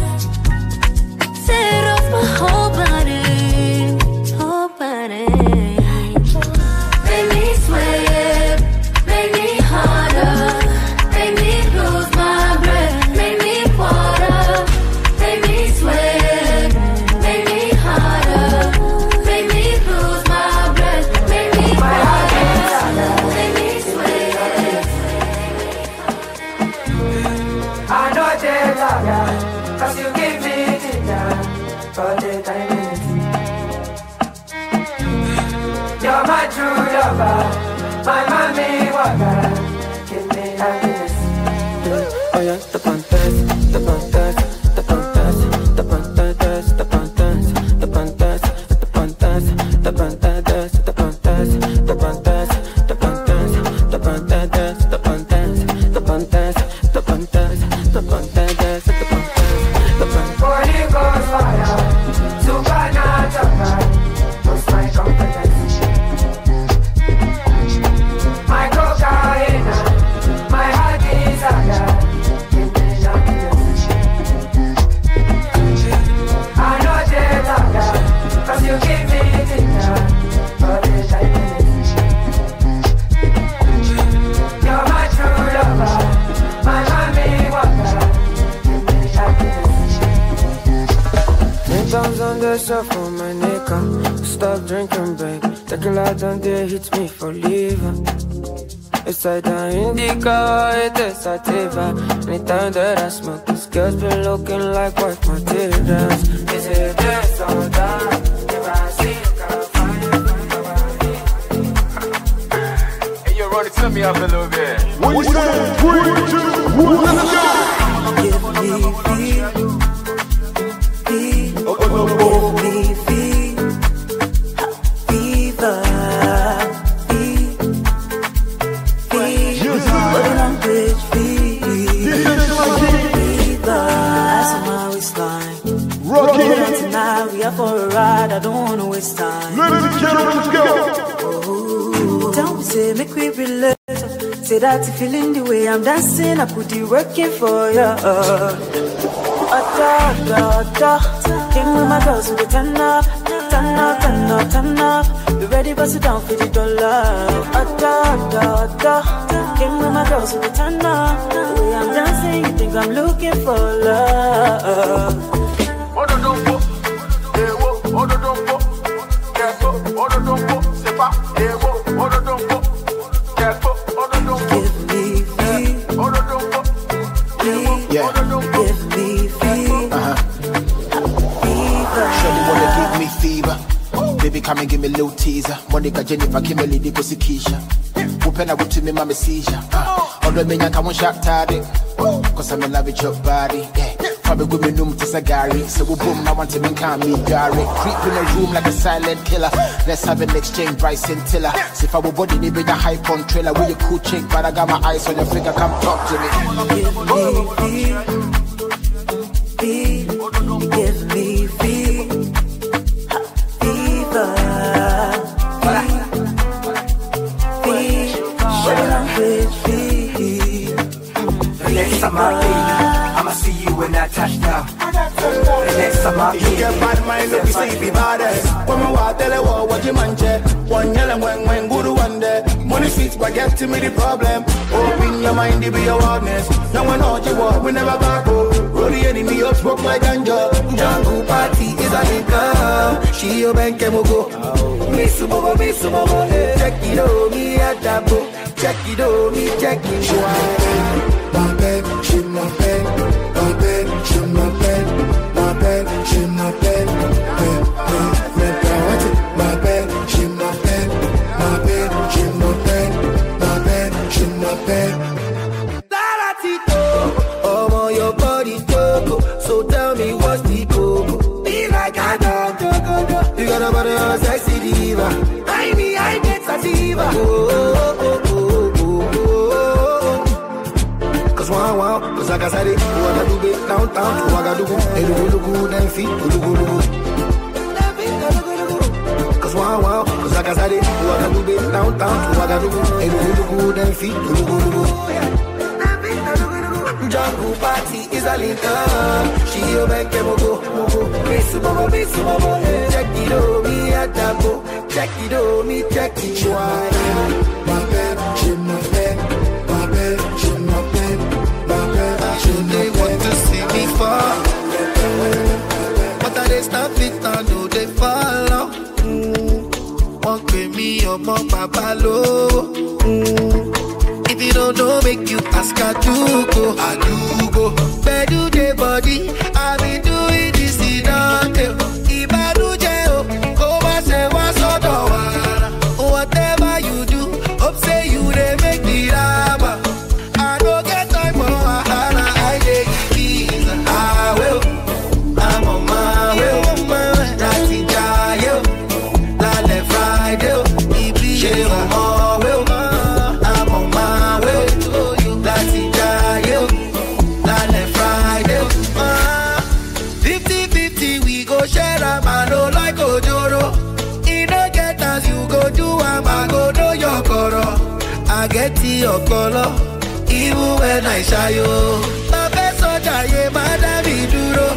Set off my whole body, whole body. Make me sweat, make me harder, make me lose my breath, make me water. Make me sweat, make me harder, make me lose my breath, make me water. Make me sweat. I know they love ya, 'cause you give me ginger for the time. You're my true lover, my mommy water, give me happiness. Oh yeah, the pantas, the pantas, the pantas, the pantas, the pantas, the pantas, the pantas, the pantas, the pantas, the pantas, the pantas, the pantas, the pantas, the pantas, the pantas, the pantas, the pantas. Holy Ghost fire, supernatural, was my competence. My cocaine, my heart desire, give me happiness. I know they love ya, 'cause you give me ginger for the happiness. You're my true lover, my mommy water, give me happiness. 10 pounds on the sofa, my neck, stop drinking, babe. Tequila don't they hit me for liver. It's like an indica, it is sativa. Anytime that I smoke, this girl's been looking like white materials. Is it this or that? If I see you, can't find you. Hey, yo, Ronnie, turn me up a little bit. What you say? 3, 2, 1, let's go! Give me fever. Body language fever. That's my waistline. Tonight we are for a ride. I don't wanna waste time. Ladies and gentlemen, let's go. Don't say make we relate. Say that you feeling the way I'm dancing, I put the work in for you. Came with my girls with the turn up, turn up, turn up, turn up. You ready to sit down for the dollar? Came with my girls with the turn up. The way I'm dancing, you think I'm looking for love? Baby, come and give me a little teaser. Monica, Jennifer, Kimberly, the pussy Keisha. Open up to me, mama seizure. Although me, I come on shot tardy. Cause I'm in love with your body. Yeah. Probably with me, room to Sagari. So we boom, I want to make me Gary. Creep in the room like a silent killer. Let's have an exchange, Bryce and Tiller. See if I will body, they bring a hype on trailer. With your cool chick, but I got my eyes on your figure. Come talk to me. Give me next time I'ma see you when I touch down. Next time you get bad mind, look, you see be baddest. When me walk, tell you what you manche. One yellow when good one day. Money sweet, but get to me the problem. Open your mind, it be your awareness. Now I know you walk, we never back up. Roll the enemy up, smoke like ganja. Jungle party is a income. She your bank and go. Miss Bobo, check it out, me at that book. Check it out, me check it out. My bed, she my bed. My bed, she my bed. My bed, she my bed. My bed, she my bed. My bed, she my bed. My bed, she my bed. Oh, your body coco. So tell me what's the coco? Be like I don't. You got a body on sexy diva. I get sativa. Wow, cause like I said it, who I got do big downtown, who I got do good, hey, do then feet, do. Cause wow, cause like I said it, who I got do big downtown, who I got do good, hey, do then feet, do. Jungle party is a linker, she your bank and go. Miss Bobo, check it out, me at that book, check it out, me check it out. My bed, she my bed, my bed, she my bed. They want to see me fall, but I they stop it, I know they follow. Won't pay me up, my papa low. If you don't know, make you ask, I do go. Bedu the body, I be doing this in Dante. Ibadu Jeo, Koma se wasodo. Whatever you do, hope say you they make me raba. I don't get time for I get your color, even when I shy you. My best soldier, yeah, madam, duro.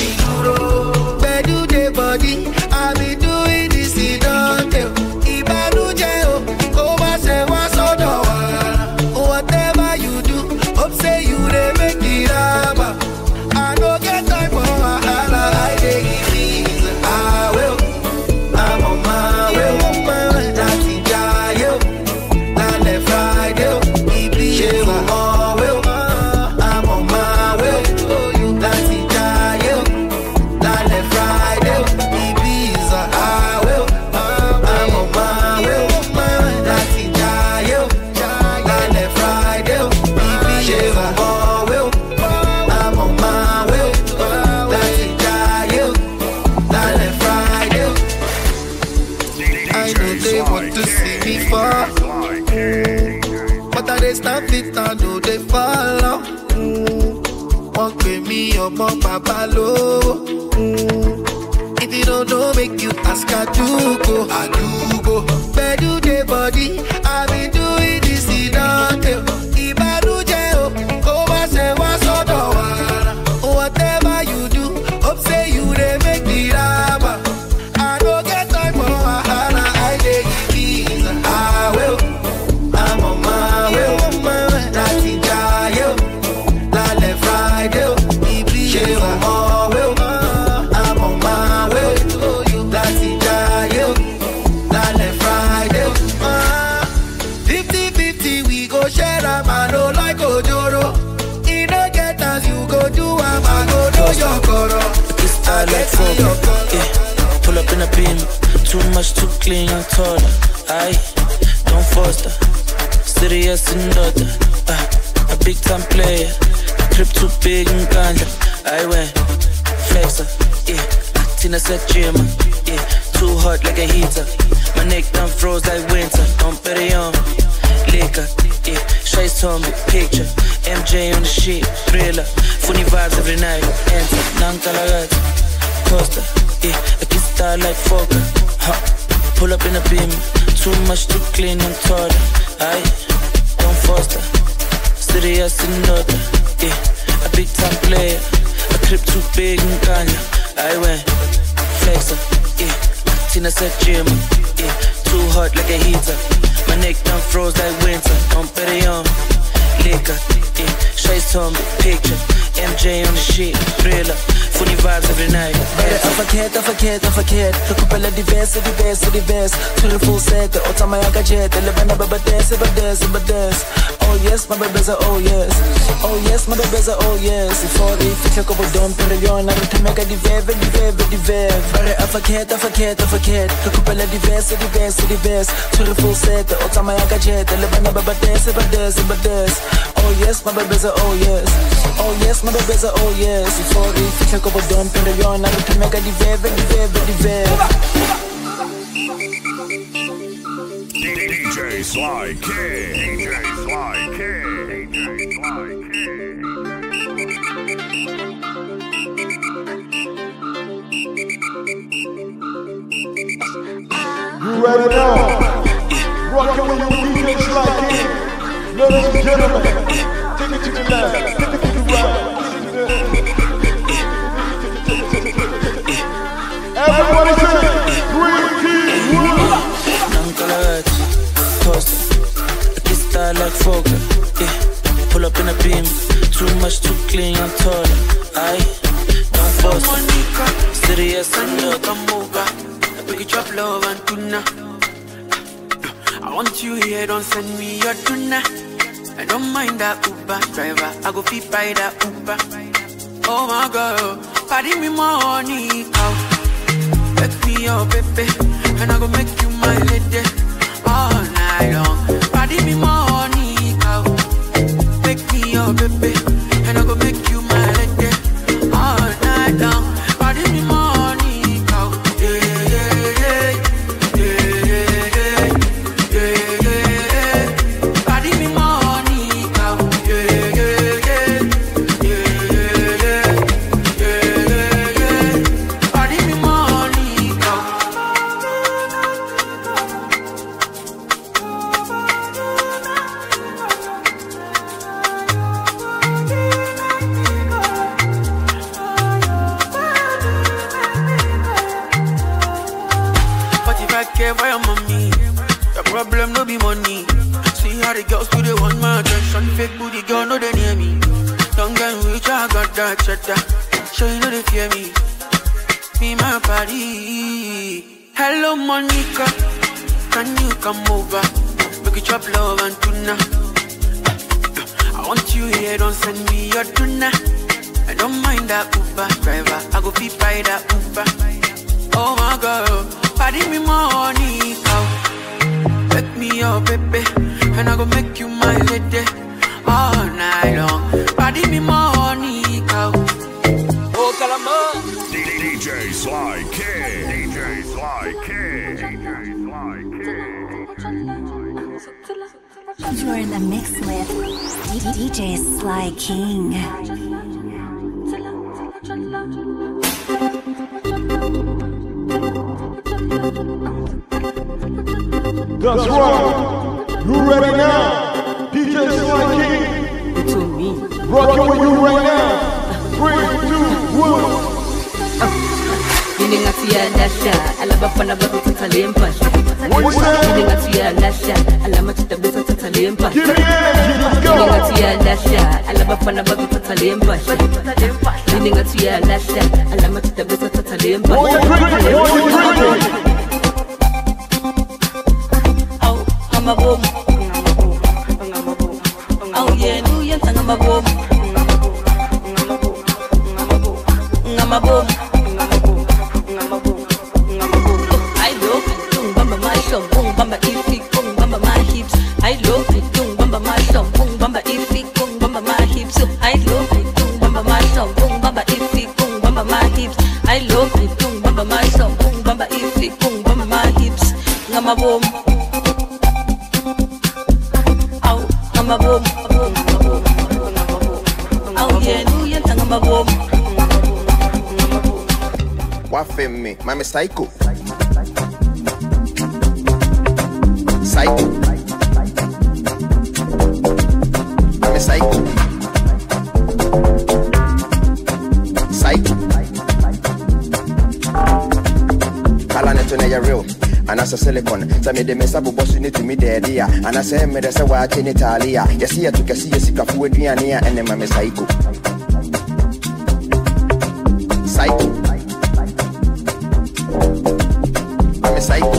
Bedu the body, I be doing this in Dante. Ibanu Jeo, Koma se wasodo. Whatever you do, hope say you they make it raba. I don't get time for wahala, I dey give peace. I will, I'm on my way. Stop it, I know they follow. Won't pay me up, my papa low. If you don't know, make you ask, I do go. Bedu the body, I be doing this in Dante. share my way. I'm on my way. That's it, Friday. 50-50, we go share a man, no like Ojoro. In a get as you go do a man, go do your coro. I like fuck, yeah. Pull up in a beam, too much, too clean, I'm taller. Aye, don't foster, serious and daughter. A big time player, crib too big and ganja. I went flexer, yeah. Tina said gym, yeah. Too hot like a heater. My neck done froze like winter. Don't bet it on liquor, yeah. Shay's told me picture. MJ on the shit, thriller. Funny vibes every night. Enter, Nankalagat, Costa, yeah. I can style like Fokker, huh. Pull up in a beam, too much, too clean and taller. Aye, don't foster, serious and daughter, yeah. A big time player, a crib too big and ganja. I went flexer, yeah. Tina said gym, yeah. Too hot like a heater. My neck done froze like winter. Don't bet it on liquor, yeah. Shay's told me picture. MJ on the shit, thriller. Funny vibes every night. I forget. Recupera diverse. To the full set, the Otama Yagajet, the Lebana Babades. Oh yes, my babies are oh yes. Oh yes, my babies are oh yes. Before they fix a couple dumb period, I to make a dive. I forget. Recupera diverse. To the full set, the Otama Yagajet, the Lebana Babades. Oh yes, my babies are oh yes. Oh yes, my babies are oh yes. Before they fix a couple dumb period, I to make a dive. DJ Sly King. You ready now? Rockin' with you, DJ Sly King. Ladies and gentlemen, take it to the left, take it to the right. Everybody say 3, 2, 1. Nankalagat, Costa, I can style like Fokker, yeah. Pull up in a beam, too much, too clean, I'm taller. Aye, don't foster, serious and daughter. We could drop love and tuna. I want you here, don't send me your tuna. I don't mind that Uber driver, I go fit by that Uber. Oh my girl, party me money out. Make me your baby, and I go make you my lady all night long. Party me money out. Make me your baby, and I go make you my lady all night long. Party me money out. Party me money out. Party me money out. But if I care for your mommy, the problem no be money. See how the girls do they want my attention. Fake booty girl no they near me. Don't get rich, I got that cheddar. Sure you know they fear me. Be my party. Hello Monica, can you come over? We could chop love and tuna. I want you here, don't send me your tuna. I don't mind that Uber driver, I go fit by that Uber. Oh my girl, party me money out. Make me your baby, and I go make you my lady all night long. Party me money out. Oh Calama, DJ Sly King. You're in the mix with DJ Sly King. That's right. You ready now? DJ Sly King. Rockin' with you right now. 3, 2, 1. Ningatia Nasha, Alabama Talimpa. Ningatia Nasha, Alamata Bisa Talimpa. Ningatia Nasha, Alabama Talimpa. ngathi uyalahla alamadoda bese thatha le ngamabomu awu yena uyenza ngamabomu ngamabomu I love it bamba my show bamba ifi bamba my hips I love it bamba my show bamba ifi bamba my hips I love it bamba my show bamba ifi bamba my hips I love it bamba my show bamba ifi bamba my hips ngamabomu ngamabomu awu yena uyenza ngamabomu wafemme mame psycho psycho mame psycho psycho kala neto na ya real anasa silicon sa me de mesabu boss ni to me de dia anasa me de se wa che ni Italia yesi ya tukasi yesi kafu aduane ya ene mame psycho psycho mame psycho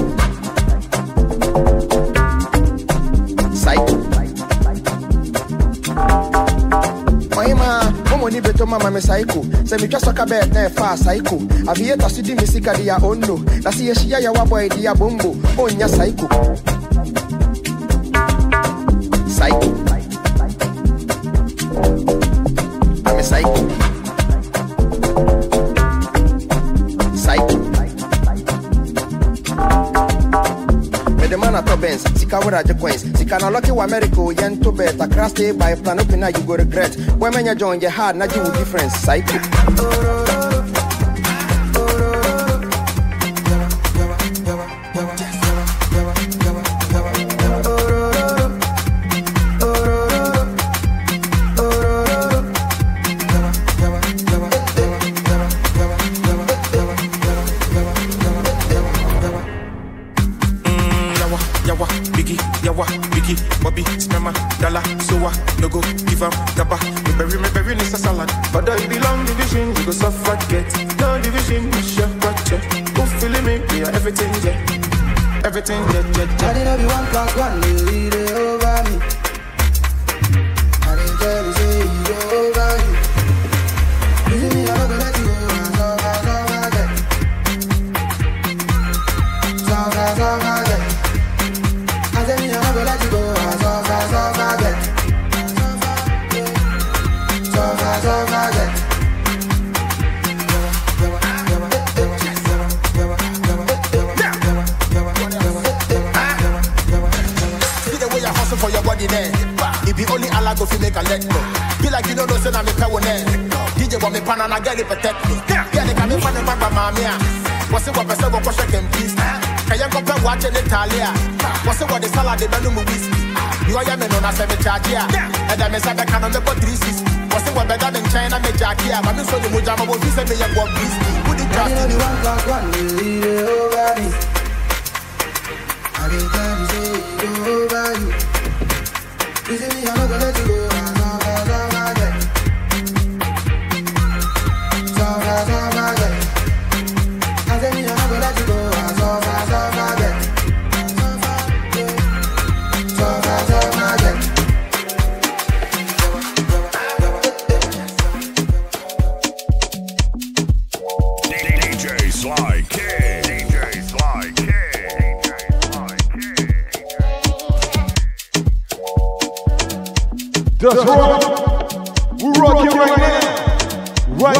psycho Oima Momo ni beto mama me psycho se me twa soka bet na fa psycho aviator sudi misika dia onno na se yeshia ya waboy dia bombo onya psycho psycho I'm a psycho psycho me the man at Benz sika wora je coins sika na lucky America yen to bet a crash stay by plan up na you go regret when men you join your hard na you difference psycho Bobby, Spema, Dala, Soa, no go, give up, Gaba, me bury, it's a salad. But I belong division, you go suffocate. No division, you share what you go feeling me, we are everything, yeah. Everything, yeah. I didn't have you 1+1, you lead it over me. I didn't tell you, say you over you. You see me, I'm not gonna let you go, so I tell me, I'm not gonna let you go. For your body there, it be only Allah go fi make a let go. Be like you don't know, say I'm a power there. DJ want me pan and I get it protect me. Yeah, they can be funny back by mamia. What's it what person go push and peace? Can you compare watching Italia? What's it what the salad they don't know whiskey? You are young on a semi charge here, and I miss a can on the 3-6. What's it what better than China me jack here? But I'm so the Mujama will be sending me a walk please. Would it trust me? 1+1, you lead it over me. I didn't tell you, say it over you. You see me, I'm not gonna let you go. I tell me, I'm not gonna let you go. DJ Sly King. DJ Sly King. That's right. We're rocking right now. Right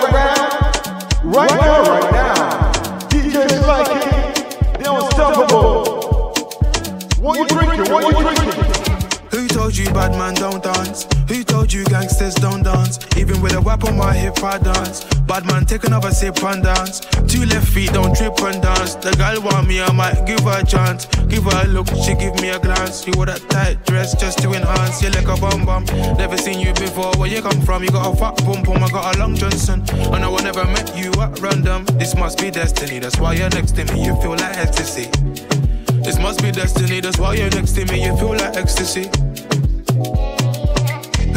now. DJ Sly King, the unstoppable. What you drinking? Who told you bad man don't dance? Who told you gangsters don't dance? Even with a whip on my hip I dance. Bad man take another sip and dance. 2 left feet don't trip and dance. The girl want me, I might give her a chance. Give her a look, she give me a glance. You wore that tight dress just to enhance. You like a bum bum. Never seen you before, where you come from? You got a fat pum pum, I got a long Johnson. And I will never met you at random. This must be destiny, that's why you're next to me. You feel like ecstasy. This must be destiny, that's why you're next to me. You feel like ecstasy. Who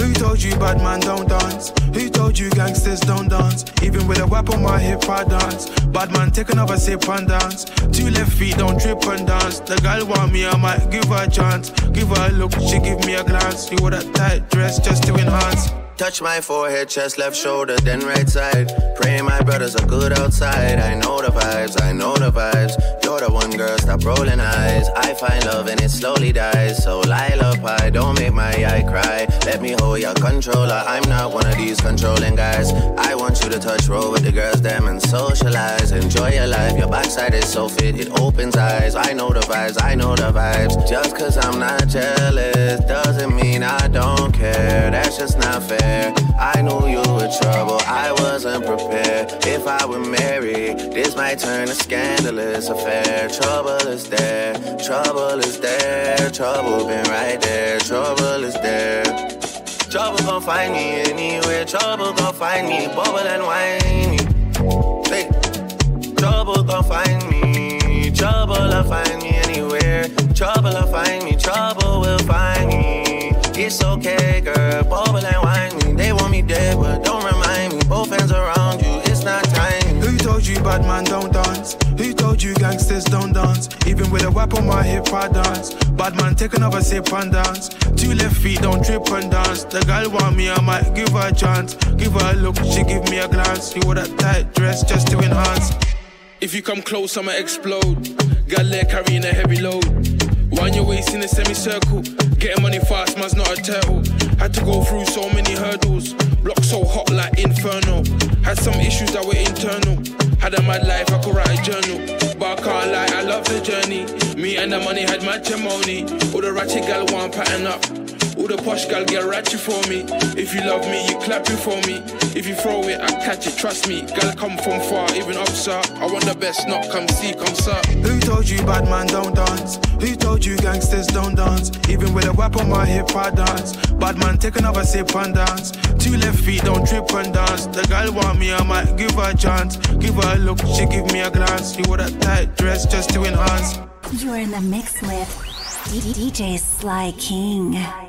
Who told you bad man don't dance? Who told you gangsters don't dance? Even with a whip on my hip I dance. Bad man take another sip and dance. 2 left feet don't trip and dance. The girl want me, I might give her a chance. Give her a look, she give me a glance. You wore that tight dress just to enhance. Touch my forehead, chest, left shoulder, then right side. Pray my brothers are good outside. I know the vibes, I know the vibes. You're the one girl, stop rolling eyes. I find love and it slowly dies. So lullaby, don't make my eye cry. Let me hold your controller. I'm not one of these controlling guys. I want you to touch roll with the girls, them and socialize. Enjoy your life, your backside is so fit, it opens eyes. I know the vibes, I know the vibes. Just cause I'm not jealous doesn't mean I don't care. That's just not fair. I knew you were trouble, I wasn't prepared. If I were married, this might turn a scandalous affair. Trouble is there, trouble is there. Trouble been right there, trouble is there. Trouble gon' find me anywhere. Trouble gon' find me, bubble and whiny. Hey. Trouble gon' find me. Trouble'll find me anywhere. Trouble'll find me, trouble will find me. It's okay, girl, bubble and whine me. They want me dead, but don't remind me. Both hands around you, it's not time. Who told you bad man don't dance? Who told you gangsters don't dance? Even with a whip on my hip I dance. Bad man take another sip and dance. 2 left feet don't trip and dance. The girl want me, I might give her a chance. Give her a look, she give me a glance. You wore that tight dress just to enhance. If you come close, I'ma explode. Got leg carrying a heavy load. Wind your waist in a semicircle. Getting money fast, man's not a turtle. Had to go through so many hurdles. Block so hot like inferno. Had some issues that were internal. Had a mad life, I could write a journal. But I can't lie, I love the journey. Me and the money had matrimony. All the ratchet gal want pattern up. All the posh gal get ratchet for me. If you love me, you clap it for me. If you throw it, I catch it, trust me. Gal come from far, even up, sir. I want the best, not come see, come sir. Who told you bad man don't dance? Who told you gangsters don't dance? Even with a whip on my hip I dance. Bad man take another sip and dance. 2 left feet don't trip and dance. The girl want me, I might give her a chance. Give her a look, she give me a glance. You wore that tight dress just to enhance. You're in the mix with DJ Sly King.